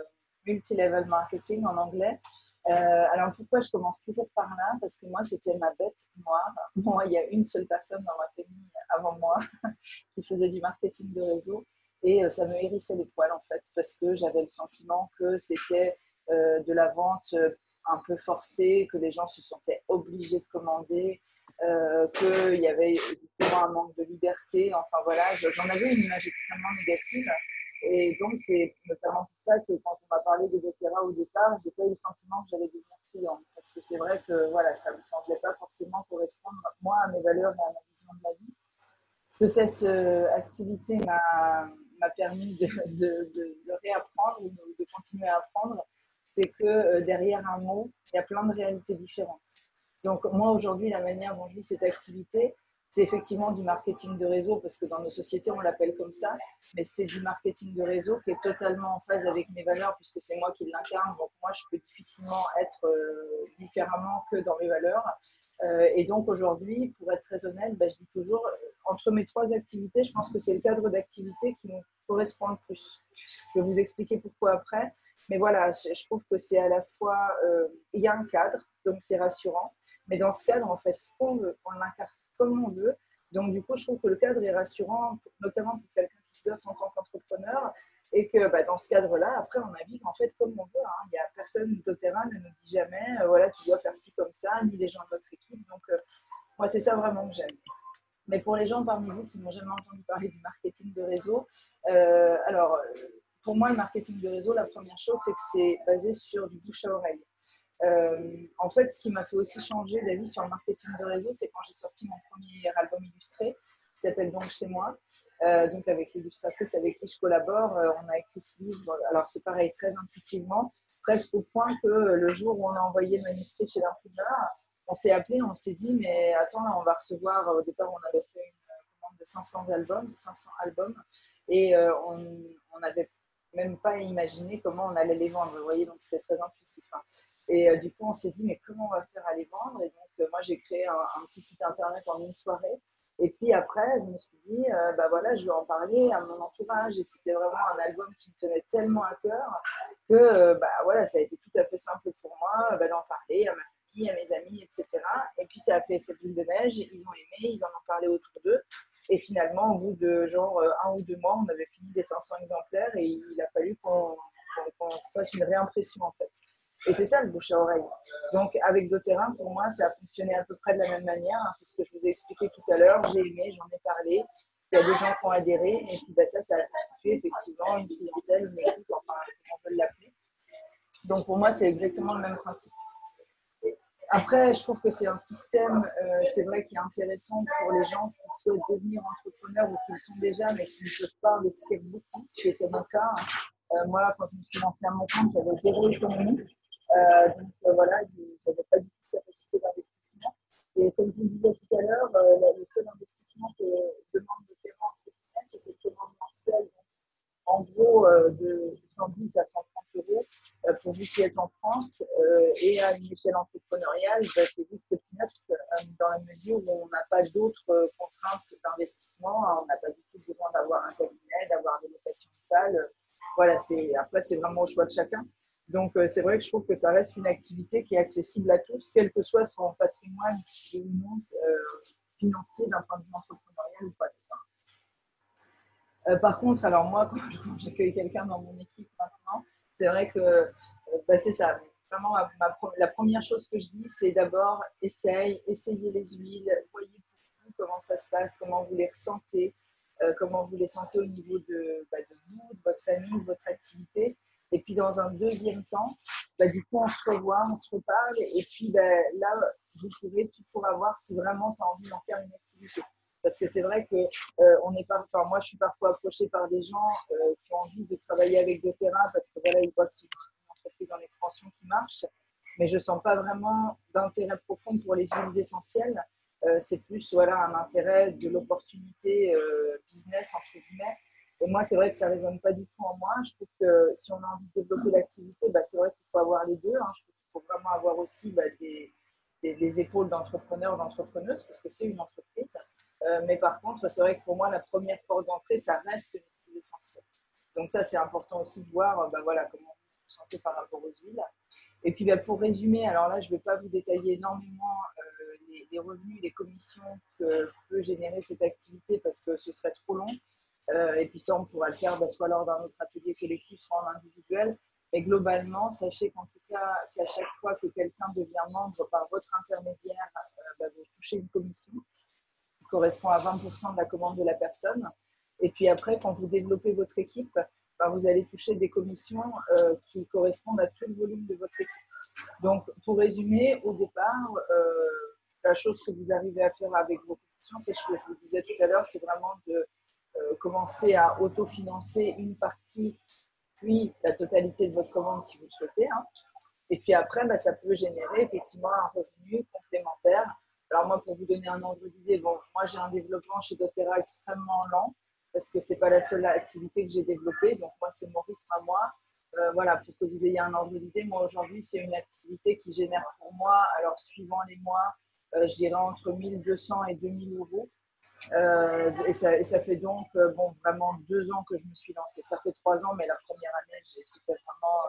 multi-level marketing en anglais. Alors pourquoi je commence toujours par là? Parce que moi, c'était ma bête noire. Moi, il y a une seule personne dans ma famille avant moi qui faisait du marketing de réseau et ça me hérissait les poils en fait parce que j'avais le sentiment que c'était de la vente un peu forcée, que les gens se sentaient obligés de commander, qu'il y avait du coup un manque de liberté. Enfin voilà, j'en avais une image extrêmement négative. Et donc, c'est notamment pour ça que quand on m'a parlé de doTERRA au départ, j'ai pas eu le sentiment que j'allais devenir client. Parce que c'est vrai que voilà, ça ne me semblait pas forcément correspondre, moi, à mes valeurs et à ma vision de la vie. Ce que cette activité m'a permis de réapprendre ou de continuer à apprendre, c'est que derrière un mot, il y a plein de réalités différentes. Donc moi aujourd'hui, la manière dont je vis cette activité, c'est effectivement du marketing de réseau, parce que dans nos sociétés, on l'appelle comme ça, mais c'est du marketing de réseau qui est totalement en phase avec mes valeurs, puisque c'est moi qui l'incarne. Donc moi, je peux difficilement être différemment que dans mes valeurs. Et donc aujourd'hui, pour être très honnête, je dis toujours, entre mes trois activités, je pense que c'est le cadre d'activité qui me correspond le plus. Je vais vous expliquer pourquoi après. Mais voilà, je trouve que c'est à la fois, il y a un cadre, donc c'est rassurant. Mais dans ce cadre, on fait ce qu'on veut, on l'incarne comme on veut. Donc du coup, je trouve que le cadre est rassurant, notamment pour quelqu'un qui se lance en tant qu'entrepreneur. Et que dans ce cadre-là, après, on navigue en fait comme on veut. Hein. Il n'y a personne, doTERRA ne nous dit jamais, voilà, tu dois faire ci comme ça, ni les gens de notre équipe. Donc, moi, c'est ça vraiment que j'aime. Mais pour les gens parmi vous qui n'ont jamais entendu parler du marketing de réseau, alors, pour moi, le marketing de réseau, la première chose, c'est que c'est basé sur du bouche à oreille. En fait, ce qui m'a fait aussi changer d'avis sur le marketing de réseau, c'est quand j'ai sorti mon premier album illustré, qui s'appelle Donc Chez moi. Donc avec l'illustratrice avec qui je collabore, on a écrit ce livre. Alors c'est pareil, très intuitivement, presque au point que le jour où on a envoyé le manuscrit chez l'imprimeur, on s'est appelé, on s'est dit, mais attends, là, on va recevoir, au départ, on avait fait une commande de 500 albums, et on n'avait même pas imaginé comment on allait les vendre, vous voyez, donc c'était très intuitif. Hein. Et du coup, on s'est dit, mais comment on va faire à les vendre? Et donc, moi, j'ai créé un petit site internet en une soirée. Et puis après, je me suis dit, voilà, je vais en parler à mon entourage. Et c'était vraiment un album qui me tenait tellement à cœur que voilà, ça a été tout à fait simple pour moi d'en parler à ma famille, à mes amis, etc. Et puis ça a fait effet boule de neige. Ils ont aimé, ils en ont parlé autour d'eux. Et finalement, au bout de genre 1 ou 2 mois, on avait fini les 500 exemplaires et il a fallu qu'on fasse une réimpression en fait. Et c'est ça le bouche à oreille. Donc avec doTERRA, pour moi, ça a fonctionné à peu près de la même manière. C'est ce que je vous ai expliqué tout à l'heure. J'ai aimé, j'en ai parlé. Il y a des gens qui ont adhéré. Et puis ça a constitué effectivement une clientèle, une équipe, enfin, comment on peut l'appeler. Donc pour moi, c'est exactement le même principe. Après, je trouve que c'est un système, c'est vrai, qui est intéressant pour les gens qui souhaitent devenir entrepreneurs ou qui le sont déjà, mais qui ne peuvent pas investir beaucoup, ce qui était mon cas. Moi, quand je me suis lancée à mon compte, j'avais zéro économie. Donc voilà, je n'avais pas du tout de capacité d'investissement. Et comme je vous disais tout à l'heure, le seul investissement que demande doTERRA, c'est cette commande mensuelle. En gros, de 110 à 130 euros pour vous qui êtes en France et à une échelle entrepreneuriale, c'est juste peanuts dans la mesure où on n'a pas d'autres contraintes d'investissement. On n'a pas du tout besoin d'avoir un cabinet, d'avoir des locations de salles. Voilà, après, c'est vraiment au choix de chacun. Donc, c'est vrai que je trouve que ça reste une activité qui est accessible à tous, quel que soit son patrimoine ou non financier d'un point de vue entrepreneurial ou pas. Par contre, alors moi, quand j'accueille quelqu'un dans mon équipe maintenant, c'est vrai que c'est ça. Vraiment, la première chose que je dis, c'est d'abord essayez les huiles, voyez pour vous comment ça se passe, comment vous les ressentez, comment vous les sentez au niveau de vous, de votre famille, de votre activité. Et puis dans un deuxième temps, du coup, on se revoit, on se reparle. Et puis là, tu pourras voir si vraiment tu as envie d'en faire une activité. Parce que c'est vrai que moi, je suis parfois approchée par des gens qui ont envie de travailler avec doTERRA parce que voilà, ils voient que c'est une entreprise en expansion qui marche, mais je ne sens pas vraiment d'intérêt profond pour les huiles essentielles. C'est plus voilà, un intérêt de l'opportunité business, entre guillemets. Et moi, c'est vrai que ça ne résonne pas du tout en moi. Je trouve que si on a envie de développer l'activité, c'est vrai qu'il faut avoir les deux. Hein. Je trouve qu'il faut vraiment avoir aussi des épaules d'entrepreneurs, d'entrepreneuses, parce que c'est une entreprise. Mais par contre, c'est vrai que pour moi, la première porte d'entrée, ça reste les plus essentiels. Donc ça, c'est important aussi de voir voilà, comment santé par rapport aux huiles. Et puis pour résumer, alors là je ne vais pas vous détailler énormément les revenus, les commissions que peut générer cette activité parce que ce serait trop long. Et puis ça, on pourra le faire soit lors d'un autre atelier collectif, soit en individuel. Et globalement, sachez qu'en tout cas, qu'à chaque fois que quelqu'un devient membre par votre intermédiaire, vous touchez une commission qui correspond à 20% de la commande de la personne. Et puis après, quand vous développez votre équipe, vous allez toucher des commissions qui correspondent à tout le volume de votre équipe. Donc, pour résumer, au départ, la chose que vous arrivez à faire avec vos commissions, c'est ce que je vous disais tout à l'heure, c'est vraiment de commencer à autofinancer une partie, puis la totalité de votre commande si vous le souhaitez. Hein. Et puis après, ça peut générer effectivement un revenu complémentaire. Alors moi, pour vous donner un ordre d'idée, moi j'ai un développement chez doTERRA extrêmement lent parce que ce n'est pas la seule activité que j'ai développée. Donc moi, c'est mon rythme à moi. Voilà, pour que vous ayez un ordre d'idée, moi aujourd'hui, c'est une activité qui génère pour moi, alors suivant les mois, je dirais entre 1200 et 2000 euros. Et ça fait donc vraiment 2 ans que je me suis lancée. Ça fait 3 ans, mais la première année, c'était vraiment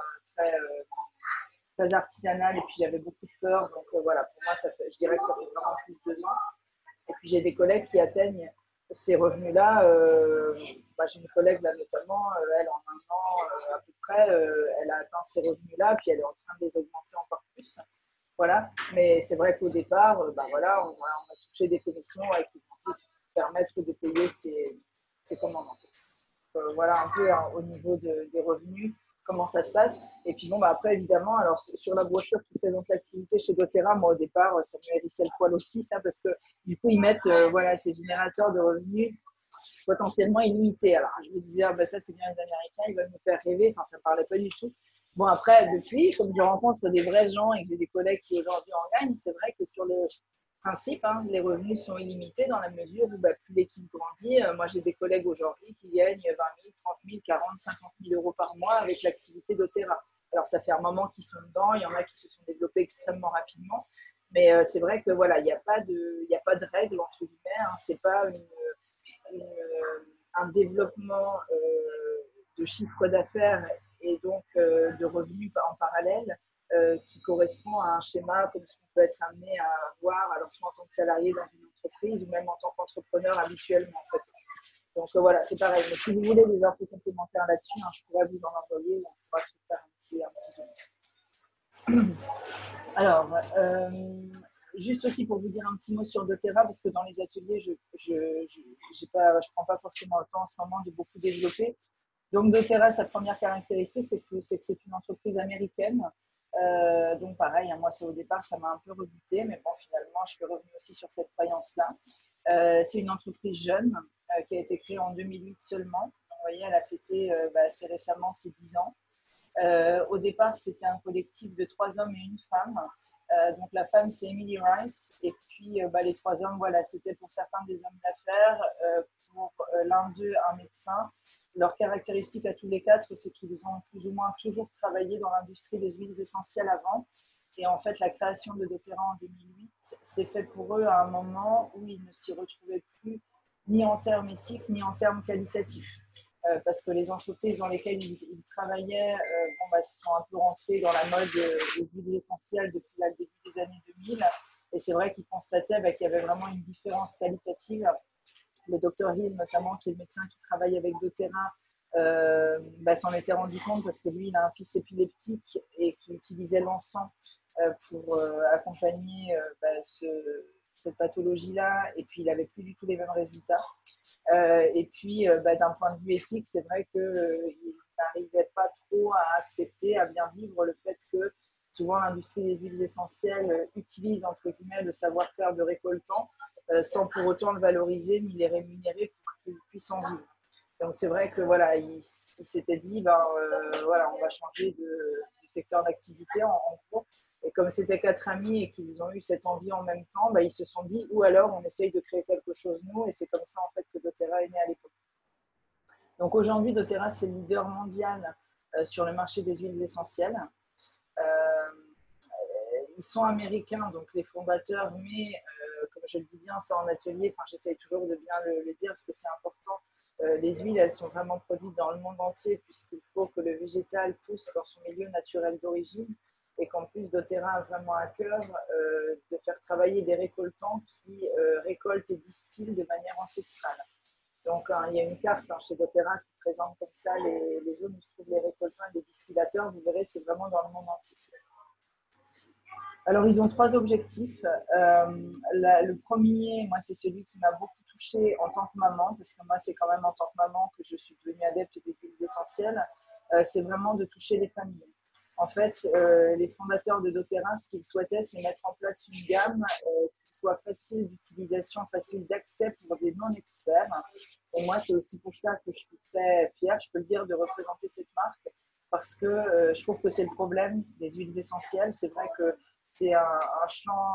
très artisanal et puis j'avais beaucoup de peur. Donc voilà, pour moi, je dirais que ça fait vraiment plus de 2 ans. Et puis j'ai des collègues qui atteignent ces revenus-là. J'ai une collègue là notamment, elle en un an à peu près, elle a atteint ces revenus-là, puis elle est en train de les augmenter encore plus. Voilà, mais c'est vrai qu'au départ, on a touché des commissions qui vont juste permettre de payer ses commandes. Voilà un peu au niveau des revenus, comment ça se passe. Et puis après, évidemment, alors sur la brochure qui présente l'activité chez doTERRA, moi au départ, ça me hérissait le poil aussi, ça, parce que du coup, ils mettent ces générateurs de revenus potentiellement illimités. Alors, je me disais, ça, c'est bien les Américains, ils veulent me faire rêver. Enfin, ça ne me parlait pas du tout. Bon, après, depuis, comme je rencontre des vrais gens et que j'ai des collègues qui aujourd'hui en gagnent, c'est vrai que sur le principe, les revenus sont illimités dans la mesure où plus l'équipe grandit. Moi, j'ai des collègues aujourd'hui qui gagnent 20 000, 30 000, 40, 50 000 euros par mois avec l'activité doTERRA. Alors, ça fait un moment qu'ils sont dedans. Il y en a qui se sont développés extrêmement rapidement. Mais c'est vrai que il n'y a pas de règle, entre guillemets. C'est pas un développement de chiffre d'affaires et donc de revenus en parallèle qui correspond à un schéma comme ce qu'on peut être amené à voir, alors soit en tant que salarié dans une entreprise ou même en tant qu'entrepreneur habituellement. En fait. Donc voilà, c'est pareil. Mais si vous voulez des infos complémentaires là-dessus, je pourrais vous en envoyer, on pourra se faire un petit zoom. Alors, juste aussi pour vous dire un petit mot sur doTERRA, parce que dans les ateliers, je prends pas forcément le temps en ce moment de beaucoup développer. Donc doTERRA, sa première caractéristique, c'est que c'est une entreprise américaine. Donc pareil, moi au départ, ça m'a un peu rebuté, mais bon, finalement, je suis revenue aussi sur cette croyance-là. C'est une entreprise jeune qui a été créée en 2008 seulement. Donc, vous voyez, elle a fêté assez récemment ses 10 ans. Au départ, c'était un collectif de 3 hommes et une femme. Donc la femme, c'est Emily Wright. Et puis les 3 hommes, voilà, c'était pour certains des hommes d'affaires, pour l'un d'eux, un médecin. Leur caractéristique à tous les 4, c'est qu'ils ont plus ou moins toujours travaillé dans l'industrie des huiles essentielles avant. Et en fait, la création de doTERRA en 2008, c'est fait pour eux à un moment où ils ne s'y retrouvaient plus ni en termes éthiques, ni en termes qualitatifs. Parce que les entreprises dans lesquelles ils travaillaient sont un peu rentrées dans la mode des huiles essentielles depuis le début des années 2000. Et c'est vrai qu'ils constataient qu'il y avait vraiment une différence qualitative. Le docteur Hill, notamment, qui est le médecin qui travaille avec doTERRA, s'en était rendu compte parce que lui, il a un fils épileptique et qui utilisait l'encens pour accompagner cette pathologie-là. Et puis, il n'avait plus du tout les mêmes résultats. Et puis, d'un point de vue éthique, c'est vrai qu'il n'arrivait pas trop à accepter, à bien vivre le fait que souvent l'industrie des huiles essentielles utilise entre guillemets le savoir-faire de récoltants sans pour autant le valoriser ni les rémunérer pour qu'ils puissent en vivre. Donc c'est vrai que voilà, il s'était dit on va changer de secteur d'activité en cours. Et comme c'était 4 amis et qu'ils ont eu cette envie en même temps, ils se sont dit ou alors on essaye de créer quelque chose nous, et c'est comme ça en fait que doTERRA est né à l'époque. Donc aujourd'hui, doTERRA, c'est le leader mondial sur le marché des huiles essentielles. Ils sont américains, donc les fondateurs, mais comme je le dis bien, ça en atelier, j'essaye toujours de bien le dire parce que c'est important. Les huiles, elles sont vraiment produites dans le monde entier puisqu'il faut que le végétal pousse dans son milieu naturel d'origine et qu'en plus doTERRA a vraiment à cœur de faire travailler des récoltants qui récoltent et distillent de manière ancestrale. Donc, il y a une carte chez doTERRA qui présente comme ça les zones où se trouvent les récoltants et les distillateurs. Vous verrez, c'est vraiment dans le monde entier. Alors, ils ont 3 objectifs. Le premier, moi, c'est celui qui m'a beaucoup touchée en tant que maman, parce que moi, c'est quand même en tant que maman que je suis devenue adepte des huiles essentielles. C'est vraiment de toucher les familles. En fait, les fondateurs de doTERRA, ce qu'ils souhaitaient, c'est mettre en place une gamme qui soit facile d'utilisation, facile d'accès pour des non-experts. Et moi, c'est aussi pour ça que je suis très fière, je peux le dire, de représenter cette marque, parce que je trouve que c'est le problème des huiles essentielles. C'est vrai que c'est un champ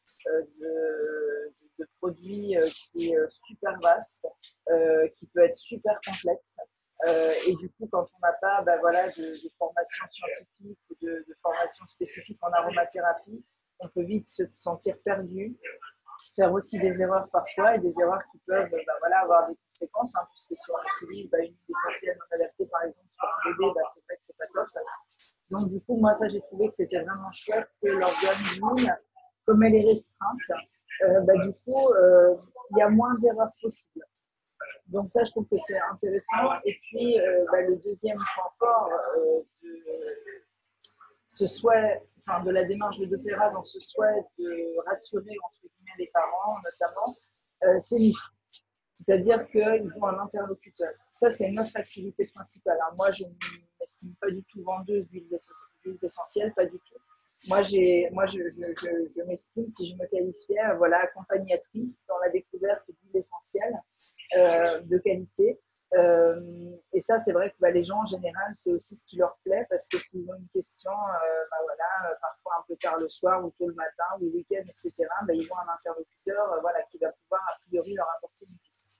de produits qui est super vaste, qui peut être super complexe. Et du coup, quand on n'a pas voilà, de formation scientifique ou de formation spécifique en aromathérapie, on peut vite se sentir perdu, faire aussi des erreurs parfois et des erreurs qui peuvent voilà, avoir des conséquences, hein, puisque si on utilise une huile essentielle non adaptée, par exemple, sur un bébé, c'est vrai que c'est pas top. Donc, du coup, moi, ça, j'ai trouvé que c'était vraiment chouette que l'organisme, comme elle est restreinte, du coup, il y a moins d'erreurs possibles. Donc, ça, je trouve que c'est intéressant. Et puis, le deuxième point fort de ce souhait, enfin, de la démarche de doTERRA dans ce souhait de rassurer, entre guillemets, les parents, notamment, c'est nous. C'est-à-dire qu'ils ont un interlocuteur. Ça, c'est notre activité principale. Alors, moi, je ne m'estime pas du tout vendeuse d'huiles essentielles, pas du tout. Moi, je m'estime, si je me qualifiais, voilà, accompagnatrice dans la découverte d'huiles essentielles de qualité. Et ça, c'est vrai que les gens, en général, c'est aussi ce qui leur plaît parce que s'ils ont une question, voilà, parfois un peu tard le soir ou tôt le matin ou le week-end, etc., ils ont un interlocuteur voilà, qui va pouvoir, a priori, leur apporter une piste.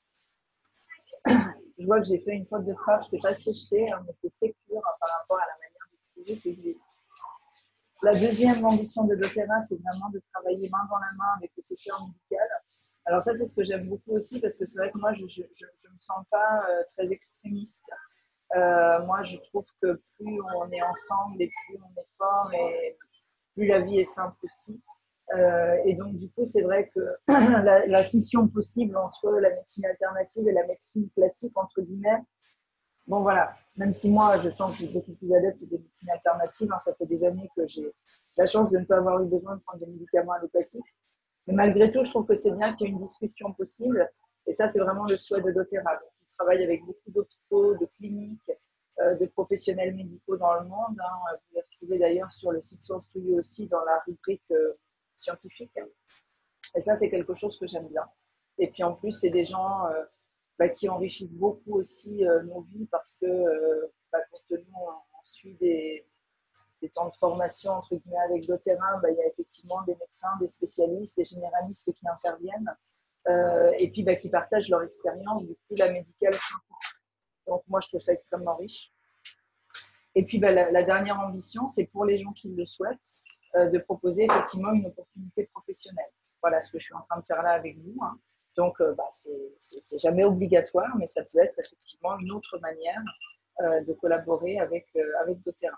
Je vois que j'ai fait une faute de frappe, c'est pas séché, hein, mais c'est sécure par rapport à la manière d'utiliser ces huiles. La deuxième ambition de doTERRA, c'est vraiment de travailler main dans la main avec le secteur médical. Alors ça, c'est ce que j'aime beaucoup aussi parce que c'est vrai que moi, je ne me sens pas très extrémiste. Moi, je trouve que plus on est ensemble et plus on est fort et plus la vie est simple aussi. Et donc, du coup, c'est vrai que la scission possible entre la médecine alternative et la médecine classique, entre guillemets, bon, voilà, même si moi, je sens que je suis beaucoup plus adepte des médecines alternatives, hein, ça fait des années que j'ai la chance de ne pas avoir eu besoin de prendre des médicaments allopathiques. Mais malgré tout, je trouve que c'est bien qu'il y ait une discussion possible. Et ça, c'est vraiment le souhait de doTERRA. Donc, il travaille avec beaucoup d'hôpitaux, de cliniques, de professionnels médicaux dans le monde. Hein. Vous les retrouvez d'ailleurs sur le site Source Studio aussi dans la rubrique scientifique. Et ça, c'est quelque chose que j'aime bien. Et puis en plus, c'est des gens qui enrichissent beaucoup aussi nos vies parce que quand nous, on suit des temps de formation entre guillemets avec doTERRA, il y a effectivement des médecins, des spécialistes, des généralistes qui interviennent et puis qui partagent leur expérience du coup la médicale scientifique. Donc moi je trouve ça extrêmement riche. Et puis la dernière ambition, c'est pour les gens qui le souhaitent de proposer effectivement une opportunité professionnelle. Voilà ce que je suis en train de faire là avec vous. Hein. Donc c'est jamais obligatoire, mais ça peut être effectivement une autre manière de collaborer avec doTERRA.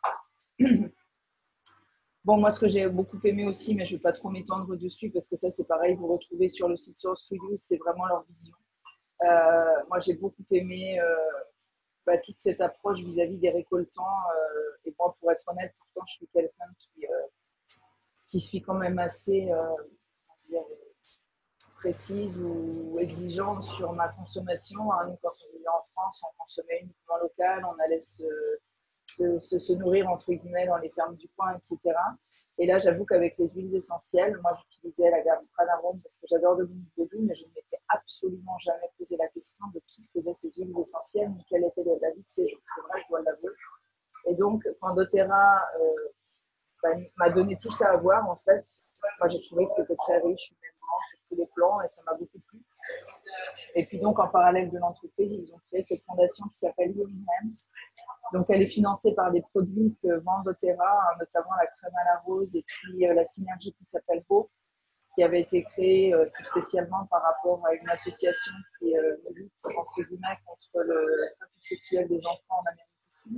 Bon, moi, ce que j'ai beaucoup aimé aussi, mais je ne vais pas trop m'étendre dessus, parce que ça, c'est pareil, vous retrouvez sur le site Source Studio, c'est vraiment leur vision. Moi, j'ai beaucoup aimé toute cette approche vis-à-vis des récoltants. Et moi, pour être honnête, pourtant, je suis quelqu'un qui suis quand même assez précise ou exigeante sur ma consommation. Hein. Nous, quand on vivait en France, on consommait uniquement local, on allait se nourrir entre guillemets dans les fermes du coin, etc. Et là, j'avoue qu'avec les huiles essentielles, moi j'utilisais la gamme Pranarome parce que j'adore Dominique Bedou, mais je ne m'étais absolument jamais posé la question de qui faisait ces huiles essentielles ni quelle était la vie de ces gens. C'est vrai, je dois l'avouer. Et donc, quand doTERRA m'a donné tout ça à voir, en fait, moi j'ai trouvé que c'était très riche humainement sur tous les plans et ça m'a beaucoup plu. Et puis donc, en parallèle de l'entreprise, ils ont créé cette fondation qui s'appelle Healing Hands. Donc, elle est financée par des produits que vend doTERRA, notamment la crème à la rose et puis la synergie qui s'appelle Beau. qui avait été créé tout spécialement par rapport à une association qui milite, entre guillemets, contre le trafic sexuel des enfants en Amérique du Sud.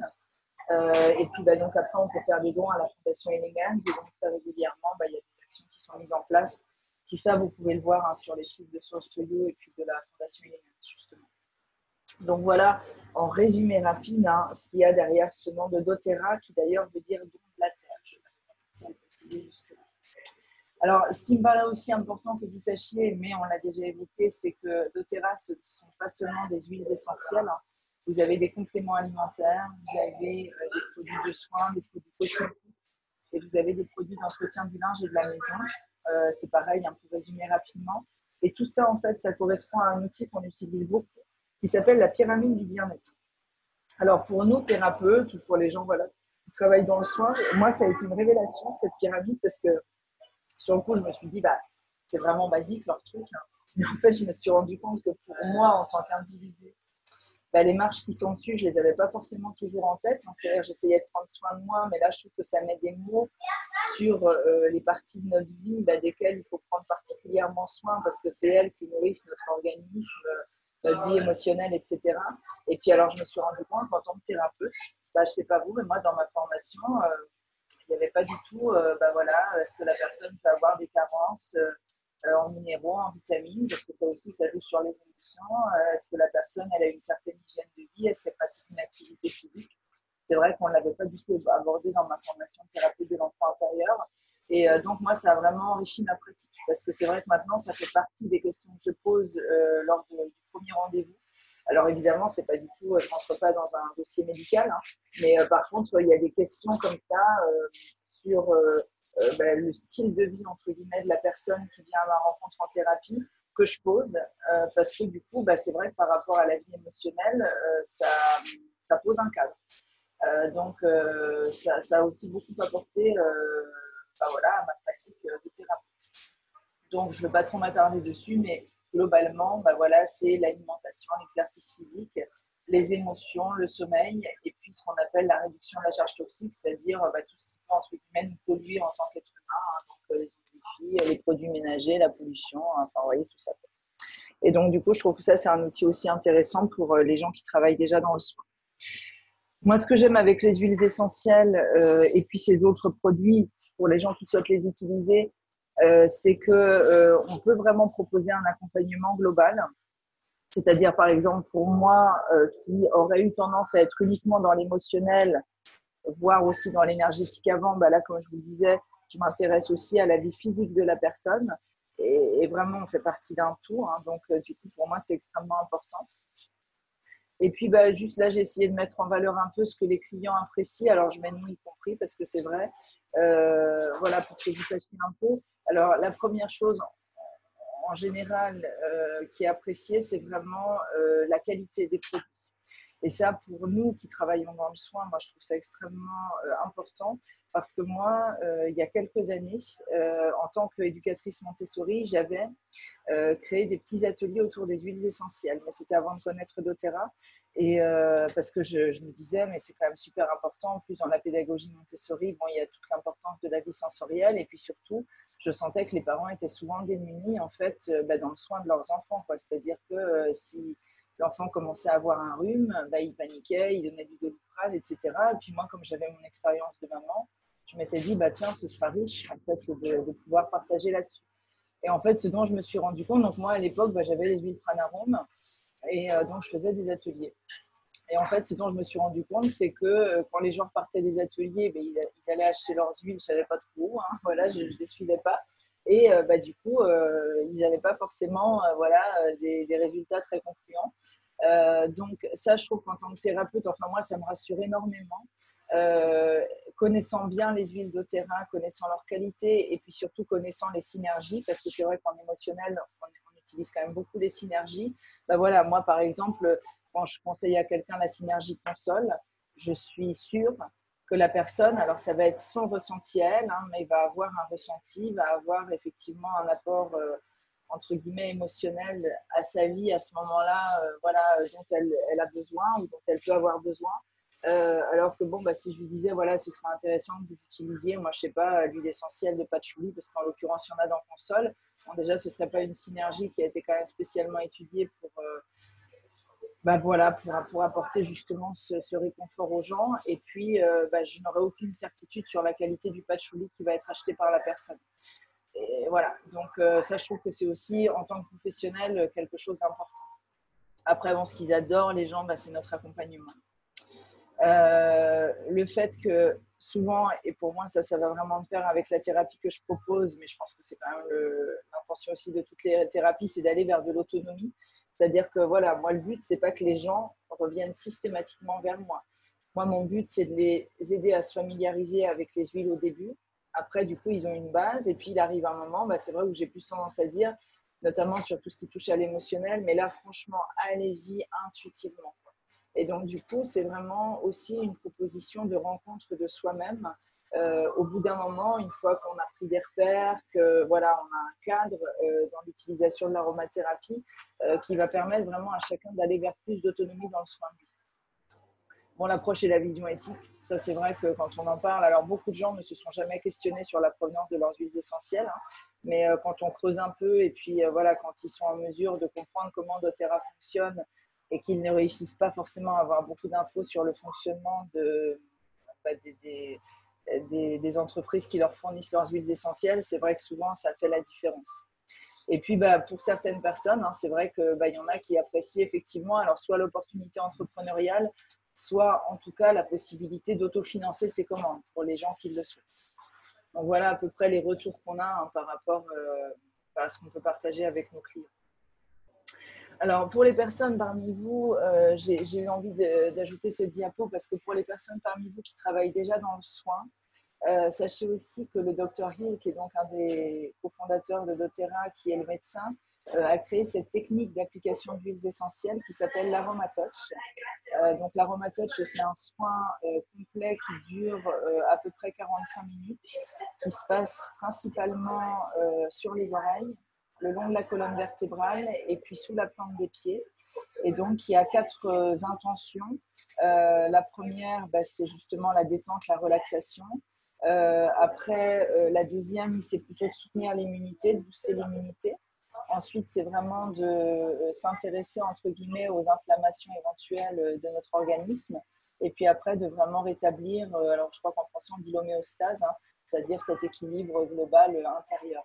Et puis donc après, on peut faire des dons à la Fondation Elegans et donc très régulièrement, il y a des actions qui sont mises en place. Tout ça, vous pouvez le voir sur les sites de Source to You et puis de la Fondation Elegans, justement. Donc voilà, en résumé rapide, ce qu'il y a derrière ce nom de doTERRA, qui d'ailleurs veut dire don de la terre. Je vais préciser jusque-là. Alors, ce qui me paraît aussi important que vous sachiez, mais on l'a déjà évoqué, c'est que doTERRA, ce ne sont pas seulement des huiles essentielles. Vous avez des compléments alimentaires, vous avez des produits de soins, des produits cosmétiques, et vous avez des produits d'entretien du linge et de la maison. C'est pareil, pour résumer rapidement. Et tout ça, en fait, ça correspond à un outil qu'on utilise beaucoup, qui s'appelle la pyramide du bien-être. Alors, pour nous, thérapeutes, ou pour les gens qui travaillent dans le soin, moi, ça a été une révélation, cette pyramide, parce que sur le coup, je me suis dit, c'est vraiment basique leur truc. Mais en fait, je me suis rendu compte que pour moi, en tant qu'individu, les marches qui sont dessus, je ne les avais pas forcément toujours en tête. C'est-à-dire que j'essayais de prendre soin de moi, mais là, je trouve que ça met des mots sur les parties de notre vie desquelles il faut prendre particulièrement soin parce que c'est elles qui nourrissent notre organisme, notre vie émotionnelle, etc. Et puis, alors, je me suis rendu compte qu'en tant que thérapeute, je ne sais pas vous, mais moi, dans ma formation, il n'y avait pas du tout, est-ce que la personne peut avoir des carences en minéraux, en vitamines, parce que ça aussi, ça joue sur les émotions. Est-ce que la personne, elle a une certaine hygiène de vie? Est-ce qu'elle pratique une activité physique? C'est vrai qu'on ne l'avait pas du tout abordé dans ma formation de thérapie de l'enfant intérieur. Et donc, moi, ça a vraiment enrichi ma pratique, parce que c'est vrai que maintenant, ça fait partie des questions que je pose lors du premier rendez-vous. Alors, évidemment, c'est pas du tout, je ne rentre pas dans un dossier médical, mais par contre, il y a des questions comme ça sur le style de vie, entre guillemets, de la personne qui vient à ma rencontre en thérapie que je pose, parce que du coup, c'est vrai que par rapport à la vie émotionnelle, ça pose un cadre. Donc, ça a aussi beaucoup apporté à ma pratique de thérapeute. Donc, je ne veux pas trop m'attarder dessus, mais globalement, c'est l'alimentation, l'exercice physique, les émotions, le sommeil, et puis ce qu'on appelle la réduction de la charge toxique, c'est-à-dire tout ce qui peut, entre guillemets, nous polluer en tant qu'être humain, donc les humidifiants, les produits ménagers, la pollution, vous voyez, tout ça. Et donc, du coup, je trouve que ça, c'est un outil aussi intéressant pour les gens qui travaillent déjà dans le soin. Moi, ce que j'aime avec les huiles essentielles et puis ces autres produits, pour les gens qui souhaitent les utiliser, c'est qu'on peut vraiment proposer un accompagnement global. C'est-à-dire, par exemple, pour moi, qui aurait eu tendance à être uniquement dans l'émotionnel, voire aussi dans l'énergétique avant, là, comme je vous le disais, je m'intéresse aussi à la vie physique de la personne. Et vraiment, on fait partie d'un tout. Donc, du coup, pour moi, c'est extrêmement important. Et puis, juste là, j'ai essayé de mettre en valeur un peu ce que les clients apprécient. Alors, je mets nous y compris parce que c'est vrai. Pour que vous sachiez un peu. Alors, la première chose, en général, qui est appréciée, c'est vraiment la qualité des produits. Et ça, pour nous qui travaillons dans le soin, moi, je trouve ça extrêmement important parce que moi, il y a quelques années, en tant qu'éducatrice Montessori, j'avais créé des petits ateliers autour des huiles essentielles. Mais c'était avant de connaître doTERRA. Et parce que je me disais, mais c'est quand même super important. En plus, dans la pédagogie Montessori, il y a toute l'importance de la vie sensorielle. Et puis surtout, je sentais que les parents étaient souvent démunis en fait, dans le soin de leurs enfants. C'est-à-dire que si l'enfant commençait à avoir un rhume, il paniquait, il donnait du Doliprane, etc. Et puis moi, comme j'avais mon expérience de maman, je m'étais dit, tiens, ce sera riche en fait, de pouvoir partager là-dessus. Et en fait, ce dont je me suis rendu compte, donc moi à l'époque, j'avais les huiles Pranarome et donc je faisais des ateliers. Et en fait, ce dont je me suis rendu compte, c'est que quand les gens repartaient des ateliers, ils allaient acheter leurs huiles, je ne savais pas trop où, je ne les suivais pas. Et du coup, ils n'avaient pas forcément des résultats très concluants. Donc ça, je trouve qu'en tant que thérapeute, moi, ça me rassure énormément. Connaissant bien les huiles doTERRA, connaissant leur qualité et puis surtout connaissant les synergies, parce que c'est vrai qu'en émotionnel, on utilise quand même beaucoup les synergies. Moi, par exemple, quand je conseille à quelqu'un la synergie console, je suis sûre que la personne, alors ça va être son ressenti à elle, mais il va avoir un ressenti, va avoir effectivement un apport entre guillemets émotionnel à sa vie à ce moment-là, dont elle a besoin ou dont elle peut avoir besoin. Alors que si je lui disais, ce serait intéressant que vous utilisiez, moi je sais pas, l'huile essentielle de patchouli, parce qu'en l'occurrence il y en a dans Console, Bon, déjà, ce ne serait pas une synergie qui a été quand même spécialement étudiée voilà, pour apporter justement ce réconfort aux gens. Et puis, je n'aurai aucune certitude sur la qualité du patchouli qui va être acheté par la personne. Et voilà, donc ça, je trouve que c'est aussi, en tant que professionnel, quelque chose d'important. Après, bon, ce qu'ils adorent, les gens, c'est notre accompagnement. Le fait que souvent, et pour moi, ça va vraiment de pair avec la thérapie que je propose, mais je pense que c'est quand même l'intention aussi de toutes les thérapies, c'est d'aller vers de l'autonomie. C'est-à-dire que voilà, moi, le but, c'est pas que les gens reviennent systématiquement vers moi. Moi, mon but, c'est de les aider à se familiariser avec les huiles au début. Après, du coup, ils ont une base. Et puis, il arrive un moment, c'est vrai, où j'ai plus tendance à dire, notamment sur tout ce qui touche à l'émotionnel, mais là, franchement, allez-y intuitivement. Et donc, du coup, c'est vraiment aussi une proposition de rencontre de soi-même. Au bout d'un moment, une fois qu'on a pris des repères, que voilà, on a un cadre dans l'utilisation de l'aromathérapie qui va permettre vraiment à chacun d'aller vers plus d'autonomie dans le soin de lui. Bon, l'approche et la vision éthique, ça c'est vrai que quand on en parle, alors beaucoup de gens ne se sont jamais questionnés sur la provenance de leurs huiles essentielles, hein, mais quand on creuse un peu et puis voilà, quand ils sont en mesure de comprendre comment doTERRA fonctionne et qu'ils ne réussissent pas forcément à avoir beaucoup d'infos sur le fonctionnement des entreprises qui leur fournissent leurs huiles essentielles, c'est vrai que souvent ça fait la différence. Et puis, pour certaines personnes, hein, c'est vrai qu'il y en a qui apprécient effectivement alors soit l'opportunité entrepreneuriale, soit en tout cas la possibilité d'autofinancer ses commandes pour les gens qui le souhaitent. Donc voilà à peu près les retours qu'on a hein, par rapport à ce qu'on peut partager avec nos clients. Alors pour les personnes parmi vous, j'ai eu envie d'ajouter cette diapo parce que pour les personnes parmi vous qui travaillent déjà dans le soin, sachez aussi que le Dr Hill, qui est donc un des cofondateurs de doTERRA, qui est le médecin, a créé cette technique d'application d'huiles essentielles qui s'appelle l'AromaTouch. Donc l'AromaTouch, c'est un soin complet qui dure à peu près 45 minutes, qui se passe principalement sur les oreilles, le long de la colonne vertébrale et puis sous la plante des pieds. Et donc, il y a 4 intentions. La première, c'est justement la détente, la relaxation. Après, la deuxième, c'est plutôt de soutenir l'immunité, de booster l'immunité. Ensuite, c'est vraiment de s'intéresser, entre guillemets, aux inflammations éventuelles de notre organisme. Et puis après, de vraiment rétablir, alors je crois qu'en français, on dit l'homéostase, hein, c'est-à-dire cet équilibre global intérieur.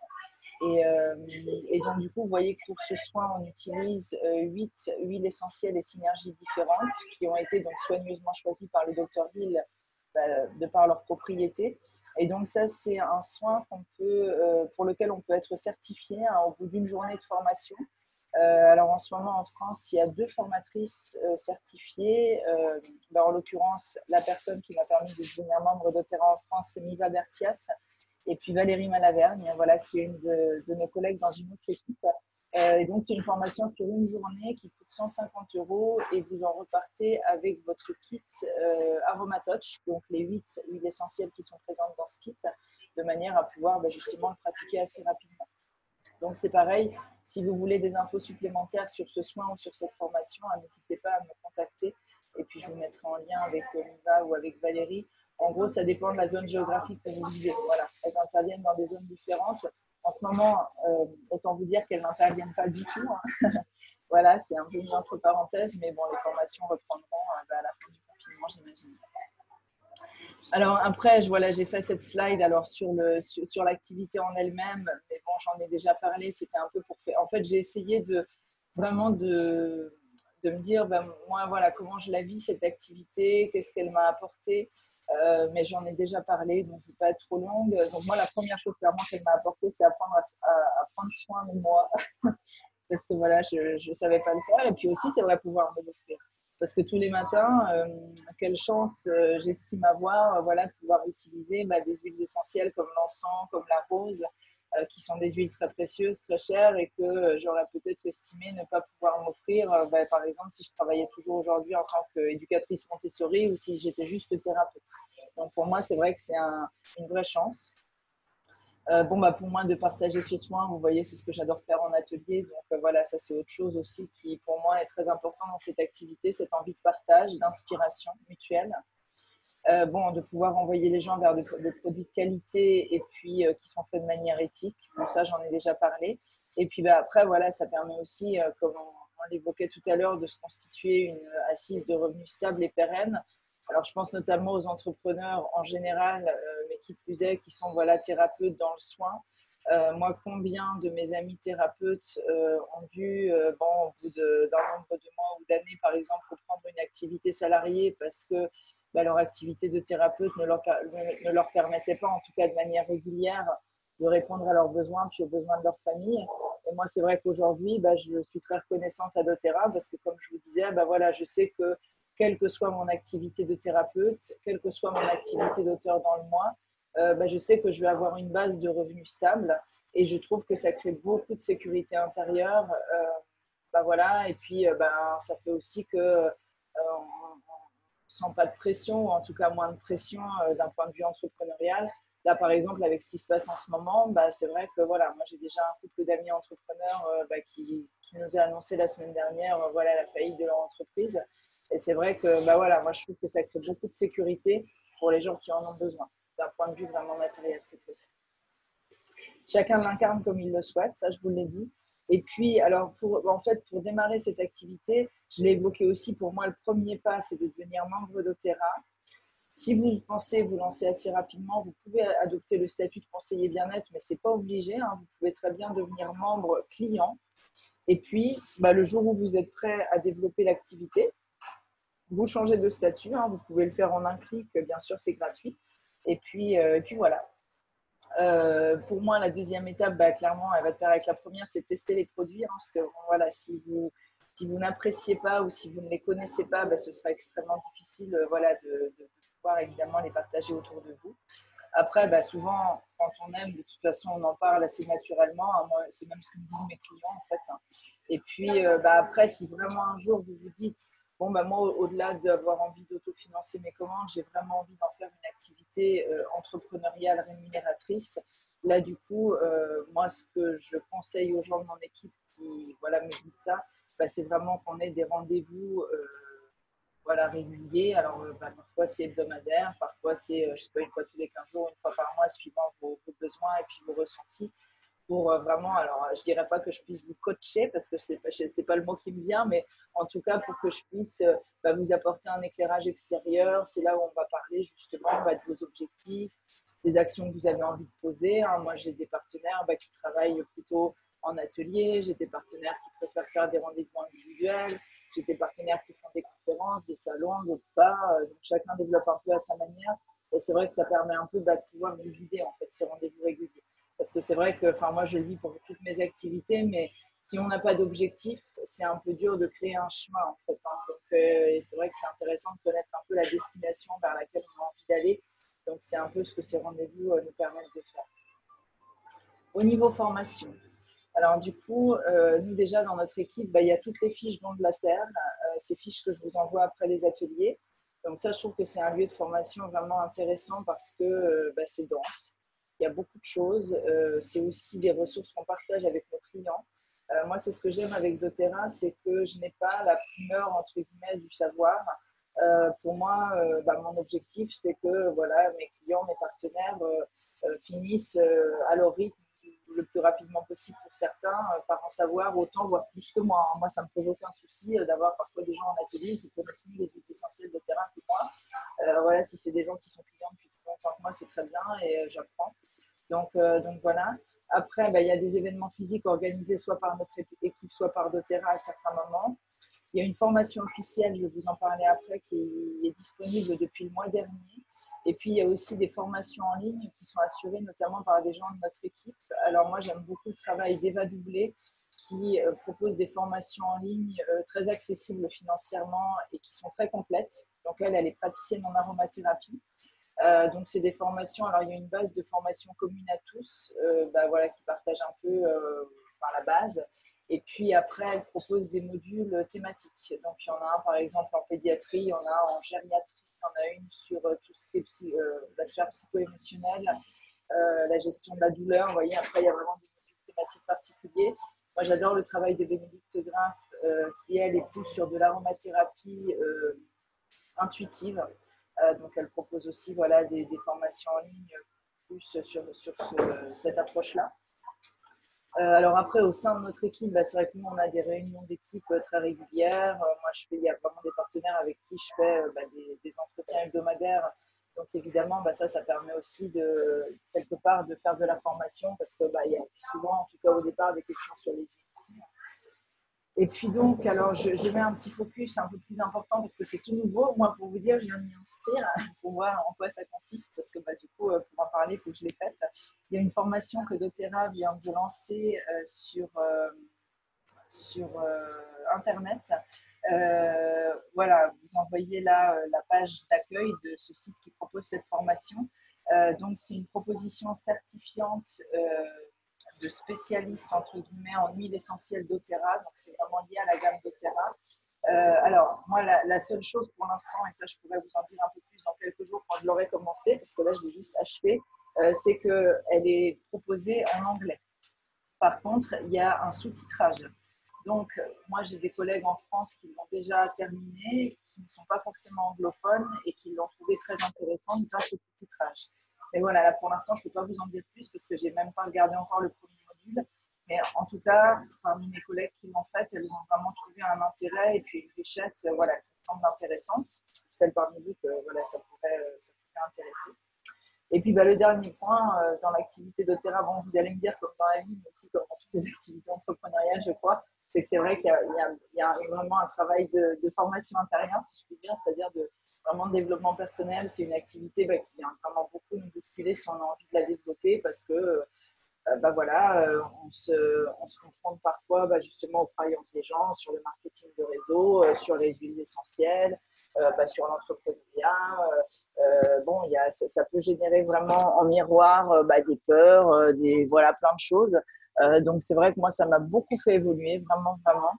Et donc, du coup, vous voyez que pour ce soin, on utilise 8 huiles essentielles et synergies différentes qui ont été donc soigneusement choisies par le Dr Hill de par leurs propriétés. Et donc ça, c'est un soin pour lequel on peut être certifié hein, au bout d'une journée de formation. Alors en ce moment en France, il y a 2 formatrices certifiées. En l'occurrence, la personne qui m'a permis de devenir membre doTERRA en France, c'est Miva Bertias. Et puis Valérie Malavergne, voilà, qui est une de nos collègues dans une autre équipe. Et donc, c'est une formation sur une journée qui coûte 150 € et vous en repartez avec votre kit AromaTouch, donc les 8 huiles essentielles qui sont présentes dans ce kit, de manière à pouvoir justement le pratiquer assez rapidement. Donc, c'est pareil, si vous voulez des infos supplémentaires sur ce soin ou sur cette formation, n'hésitez pas à me contacter et puis je vous mettrai en lien avec Miva ou avec Valérie. En gros, ça dépend de la zone géographique que vous vivez. Voilà, elles interviennent dans des zones différentes. En ce moment, autant vous dire qu'elles n'interviennent pas du tout. Hein. Voilà, c'est un peu mis entre parenthèses, mais bon, les formations reprendront à la fin du confinement, j'imagine. Alors après, j'ai fait cette slide alors sur l'activité en elle-même, mais bon, j'en ai déjà parlé. C'était un peu pour faire. En fait, j'ai essayé vraiment de me dire, moi, voilà, comment je la vis cette activité, qu'est-ce qu'elle m'a apporté. Mais j'en ai déjà parlé, donc je ne vais pas être trop longue. Donc moi, la première chose clairement qu'elle m'a apporté, c'est apprendre à prendre soin de moi. Parce que voilà, je ne savais pas le faire. Et puis aussi, c'est vrai pouvoir me l'offrir. Parce que tous les matins, quelle chance j'estime avoir voilà, de pouvoir utiliser des huiles essentielles comme l'encens, comme la rose, qui sont des huiles très précieuses, très chères et que j'aurais peut-être estimé ne pas pouvoir m'offrir, par exemple, si je travaillais toujours aujourd'hui en tant qu'éducatrice Montessori ou si j'étais juste thérapeute. Donc pour moi, c'est vrai que c'est une vraie chance. Pour moi, de partager ce soin, vous voyez, c'est ce que j'adore faire en atelier. Donc voilà, ça c'est autre chose aussi qui, pour moi, est très important dans cette activité, cette envie de partage, d'inspiration mutuelle. Bon, de pouvoir envoyer les gens vers des produits de qualité et puis qui sont faits de manière éthique. Bon, ça, j'en ai déjà parlé. Et puis après, voilà, ça permet aussi, comme on l'évoquait tout à l'heure, de se constituer une assise de revenus stable et pérenne. Alors, je pense notamment aux entrepreneurs en général, mais qui plus est, qui sont voilà, thérapeutes dans le soin. Moi, combien de mes amis thérapeutes ont dû, bon, au bout d'un nombre de mois ou d'années, par exemple, reprendre une activité salariée parce que leur activité de thérapeute ne leur permettait pas, en tout cas de manière régulière, de répondre à leurs besoins puis aux besoins de leur famille. Et moi, c'est vrai qu'aujourd'hui, je suis très reconnaissante à doTERRA parce que, comme je vous disais, voilà, je sais que quelle que soit mon activité de thérapeute, quelle que soit mon activité d'auteur dans le mois, je sais que je vais avoir une base de revenus stable et je trouve que ça crée beaucoup de sécurité intérieure. Voilà, et puis ça fait aussi que sent pas de pression, ou en tout cas moins de pression d'un point de vue entrepreneurial. Là, par exemple, avec ce qui se passe en ce moment, c'est vrai que voilà, moi j'ai déjà un couple d'amis entrepreneurs qui nous a annoncé la semaine dernière voilà, la faillite de leur entreprise. Et c'est vrai que voilà, moi je trouve que ça crée beaucoup de sécurité pour les gens qui en ont besoin, d'un point de vue vraiment matériel, c'est possible. Chacun l'incarne comme il le souhaite, ça je vous l'ai dit. Et puis, alors, pour démarrer cette activité, je l'ai évoqué aussi, pour moi, le premier pas, c'est de devenir membre doTERRA. Si vous pensez vous lancer assez rapidement, vous pouvez adopter le statut de conseiller bien-être, mais ce n'est pas obligé. Hein. Vous pouvez très bien devenir membre client. Et puis, le jour où vous êtes prêt à développer l'activité, vous changez de statut. Hein. Vous pouvez le faire en un clic, bien sûr, c'est gratuit. Et puis voilà. Pour moi, la deuxième étape, clairement, elle va de pair avec la première, c'est tester les produits. Hein, parce que voilà, si vous n'appréciez pas ou si vous ne les connaissez pas, ce sera extrêmement difficile voilà, de pouvoir évidemment les partager autour de vous. Après, souvent, quand on aime, de toute façon, on en parle assez naturellement. Hein, moi, c'est même ce que me disent mes clients, en fait. Hein. Et puis, après, si vraiment un jour vous vous dites, bon, moi, au-delà d'avoir envie d'autofinancer mes commandes, j'ai vraiment envie d'en faire une activité entrepreneuriale rémunératrice. Là, du coup, moi, ce que je conseille aux gens de mon équipe qui voilà, me disent ça, c'est vraiment qu'on ait des rendez-vous voilà, réguliers. Alors, parfois, c'est hebdomadaire, parfois, c'est, je sais pas, une fois tous les 15 jours, une fois par mois, suivant vos besoins et puis vos ressentis. Pour vraiment, alors, je dirais pas que je puisse vous coacher parce que c'est pas le mot qui me vient, mais en tout cas, pour que je puisse vous apporter un éclairage extérieur. C'est là où on va parler justement de vos objectifs, des actions que vous avez envie de poser. Hein. Moi, j'ai des partenaires qui travaillent plutôt en atelier, j'ai des partenaires qui préfèrent faire des rendez-vous individuels, j'ai des partenaires qui font des conférences, des salons, d'autres pas. Donc, chacun développe un peu à sa manière. Et c'est vrai que ça permet un peu de pouvoir vous guider en fait, ces rendez-vous réguliers. Parce que c'est vrai que moi, je le vis pour toutes mes activités, mais si on n'a pas d'objectif, c'est un peu dur de créer un chemin en fait. Hein. Donc, c'est vrai que c'est intéressant de connaître un peu la destination vers laquelle on a envie d'aller. Donc, c'est un peu ce que ces rendez-vous nous permettent de faire. Au niveau formation, alors du coup, nous déjà dans notre équipe, il y a toutes les fiches Don de la Terre, ces fiches que je vous envoie après les ateliers. Donc ça, je trouve que c'est un lieu de formation vraiment intéressant parce que c'est dense, il y a beaucoup de choses, c'est aussi des ressources qu'on partage avec nos clients. Moi, c'est ce que j'aime avec doTERRA, c'est que je n'ai pas la primeur, entre guillemets, du savoir. Pour moi, mon objectif, c'est que voilà, mes clients, mes partenaires finissent à leur rythme le plus rapidement possible pour certains, par en savoir autant, voire plus que moi. Moi, ça ne me pose aucun souci d'avoir parfois des gens en atelier qui connaissent mieux les outils essentiels de terrain que moi. Voilà, si c'est des gens qui sont clients depuis plus longtemps que moi, c'est très bien et j'apprends. Donc voilà. Après, il y a des événements physiques organisés soit par notre équipe, soit par doTERRA à certains moments. Il y a une formation officielle, je vais vous en parler après, qui est disponible depuis le mois dernier. Et puis, il y a aussi des formations en ligne qui sont assurées notamment par des gens de notre équipe. Alors, moi, j'aime beaucoup le travail d'Eva Doublé, qui propose des formations en ligne très accessibles financièrement et qui sont très complètes. Donc, elle est praticienne en aromathérapie. Donc, c'est des formations. Alors, il y a une base de formation commune à tous, voilà, qui partage un peu la base. Et puis après, elle propose des modules thématiques. Donc, il y en a un, par exemple, en pédiatrie, il y en a un en gériatrie, il y en a une sur tout ce qui est la sphère psycho-émotionnelle, la gestion de la douleur. Vous voyez, après, il y a vraiment des modules thématiques particuliers. Moi, j'adore le travail de Bénédicte Graff, qui, elle, est plus sur de l'aromathérapie intuitive. Donc, elle propose aussi voilà, des formations en ligne plus sur cette approche-là. Alors après, au sein de notre équipe, c'est vrai que nous, on a des réunions d'équipe très régulières. Il y a vraiment des partenaires avec qui je fais des entretiens hebdomadaires. Donc évidemment, ça permet aussi quelque part de faire de la formation parce que il y a souvent, en tout cas au départ, des questions sur les outils. Et puis donc, alors je mets un petit focus un peu plus important parce que c'est tout nouveau. Moi, pour vous dire, je viens de m'y inscrire pour voir en quoi ça consiste parce que du coup, pour en parler, il faut que je l'ai faite. Il y a une formation que doTERRA vient de lancer sur Internet. Voilà, vous envoyez là la page d'accueil de ce site qui propose cette formation. Donc, c'est une proposition certifiante de spécialistes, entre guillemets, en huile essentielle doTERRA. Donc, c'est vraiment lié à la gamme doTERRA. Alors, moi, la seule chose pour l'instant, et ça, je pourrais vous en dire un peu plus dans quelques jours quand je l'aurai commencé, parce que là, je l'ai juste achevé, c'est qu'elle est proposée en anglais. Par contre, il y a un sous-titrage. Donc, moi, j'ai des collègues en France qui l'ont déjà terminé, qui ne sont pas forcément anglophones et qui l'ont trouvé très intéressante grâce au sous-titrage. Mais voilà, là, pour l'instant, je ne peux pas vous en dire plus parce que je n'ai même pas regardé encore le premier module. Mais en tout cas, parmi mes collègues qui l'ont fait, elles ont vraiment trouvé un intérêt et puis une richesse voilà, qui me semble intéressante. Celle parmi vous que voilà, ça pourrait intéresser. Et puis le dernier point, dans l'activité doTERRA, bon, vous allez me dire comme dans la vie, mais aussi comme dans toutes les activités entrepreneuriales, je crois, c'est que c'est vrai qu'il y a vraiment un travail de formation intérieure, si je puis dire, c'est-à-dire vraiment de développement personnel. C'est une activité qui vient vraiment beaucoup nous bousculer si on a envie de la développer parce que voilà, on se confronte parfois justement aux croyances des gens sur le marketing de réseau, sur les huiles essentielles, sur l'entrepreneuriat. Bon, ça peut générer vraiment en miroir des peurs, voilà, plein de choses. Donc c'est vrai que moi, ça m'a beaucoup fait évoluer, vraiment, vraiment,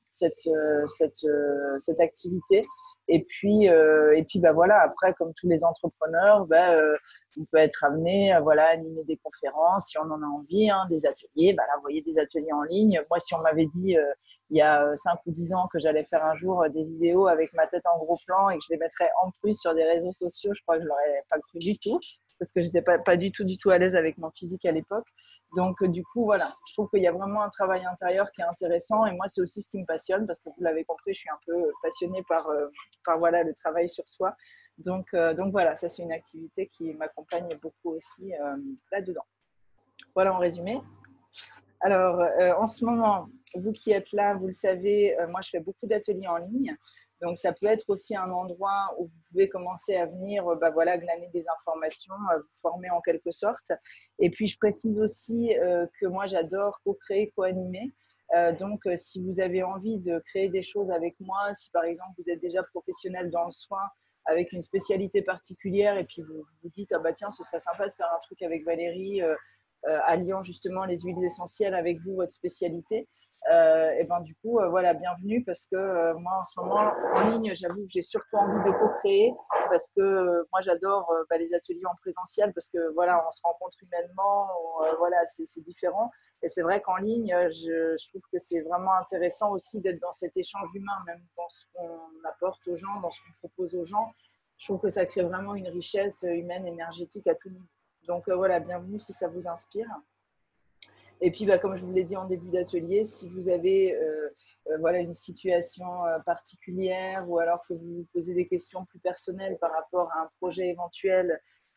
cette activité. Et puis voilà, après, comme tous les entrepreneurs, on peut être amené voilà, à animer des conférences si on en a envie, hein, des ateliers. Là, vous voyez, des ateliers en ligne. Moi, si on m'avait dit il y a 5 ou 10 ans que j'allais faire un jour des vidéos avec ma tête en gros plan et que je les mettrais en plus sur des réseaux sociaux, je crois que je ne l'aurais pas cru du tout parce que je n'étais pas du tout à l'aise avec mon physique à l'époque. Donc, du coup, voilà, je trouve qu'il y a vraiment un travail intérieur qui est intéressant. Et moi, c'est aussi ce qui me passionne parce que vous l'avez compris, je suis un peu passionnée par voilà, le travail sur soi. Donc voilà, ça, c'est une activité qui m'accompagne beaucoup aussi là-dedans. Voilà en résumé. Alors, en ce moment, vous qui êtes là, vous le savez, moi, je fais beaucoup d'ateliers en ligne. Donc, ça peut être aussi un endroit où vous pouvez commencer à venir voilà, glaner des informations, vous former en quelque sorte. Et puis, je précise aussi que moi, j'adore co-créer, co-animer. Donc, si vous avez envie de créer des choses avec moi, si par exemple, vous êtes déjà professionnel dans le soin avec une spécialité particulière et puis vous vous dites, ah bah tiens, ce serait sympa de faire un truc avec Valérie, alliant justement les huiles essentielles avec vous, votre spécialité, et du coup, voilà, bienvenue parce que moi, en ce moment, en ligne, j'avoue que j'ai surtout envie de co-créer parce que moi, j'adore les ateliers en présentiel parce que voilà, on se rencontre humainement, voilà, c'est différent. Et c'est vrai qu'en ligne, je trouve que c'est vraiment intéressant aussi d'être dans cet échange humain, même dans ce qu'on apporte aux gens, dans ce qu'on propose aux gens. Je trouve que ça crée vraiment une richesse humaine, énergétique à tout niveau. Donc voilà, bienvenue si ça vous inspire. Et puis, comme je vous l'ai dit en début d'atelier, si vous avez voilà, une situation particulière ou alors que vous vous posez des questions plus personnelles par rapport à un projet éventuel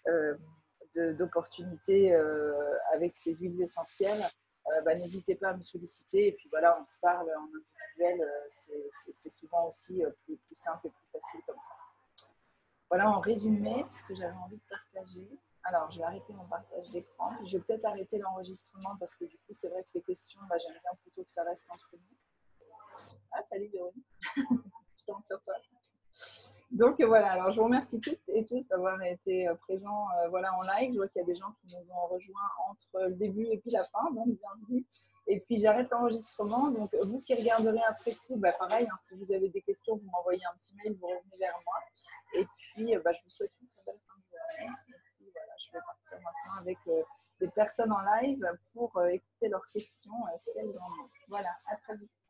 d'opportunité avec ces huiles essentielles, n'hésitez pas à me solliciter. Et puis voilà, on se parle en individuel. C'est souvent aussi plus simple et plus facile comme ça. Voilà en résumé ce que j'avais envie de partager. Alors, je vais arrêter mon partage d'écran. Je vais peut-être arrêter l'enregistrement parce que du coup, c'est vrai que les questions, j'aime bien plutôt que ça reste entre nous. Ah, salut Véronique. Je tombe sur toi. Donc voilà, alors je vous remercie toutes et tous d'avoir été présents voilà, en live. Je vois qu'il y a des gens qui nous ont rejoints entre le début et puis la fin, donc bienvenue. Et puis j'arrête l'enregistrement. Donc vous qui regarderez après coup, pareil, hein, si vous avez des questions, vous m'envoyez un petit mail, vous revenez vers moi. Et puis je vous souhaite une très belle fin de journée. Et puis voilà, je vais partir maintenant avec des personnes en live pour écouter leurs questions si elles en ont. Voilà, à très vite.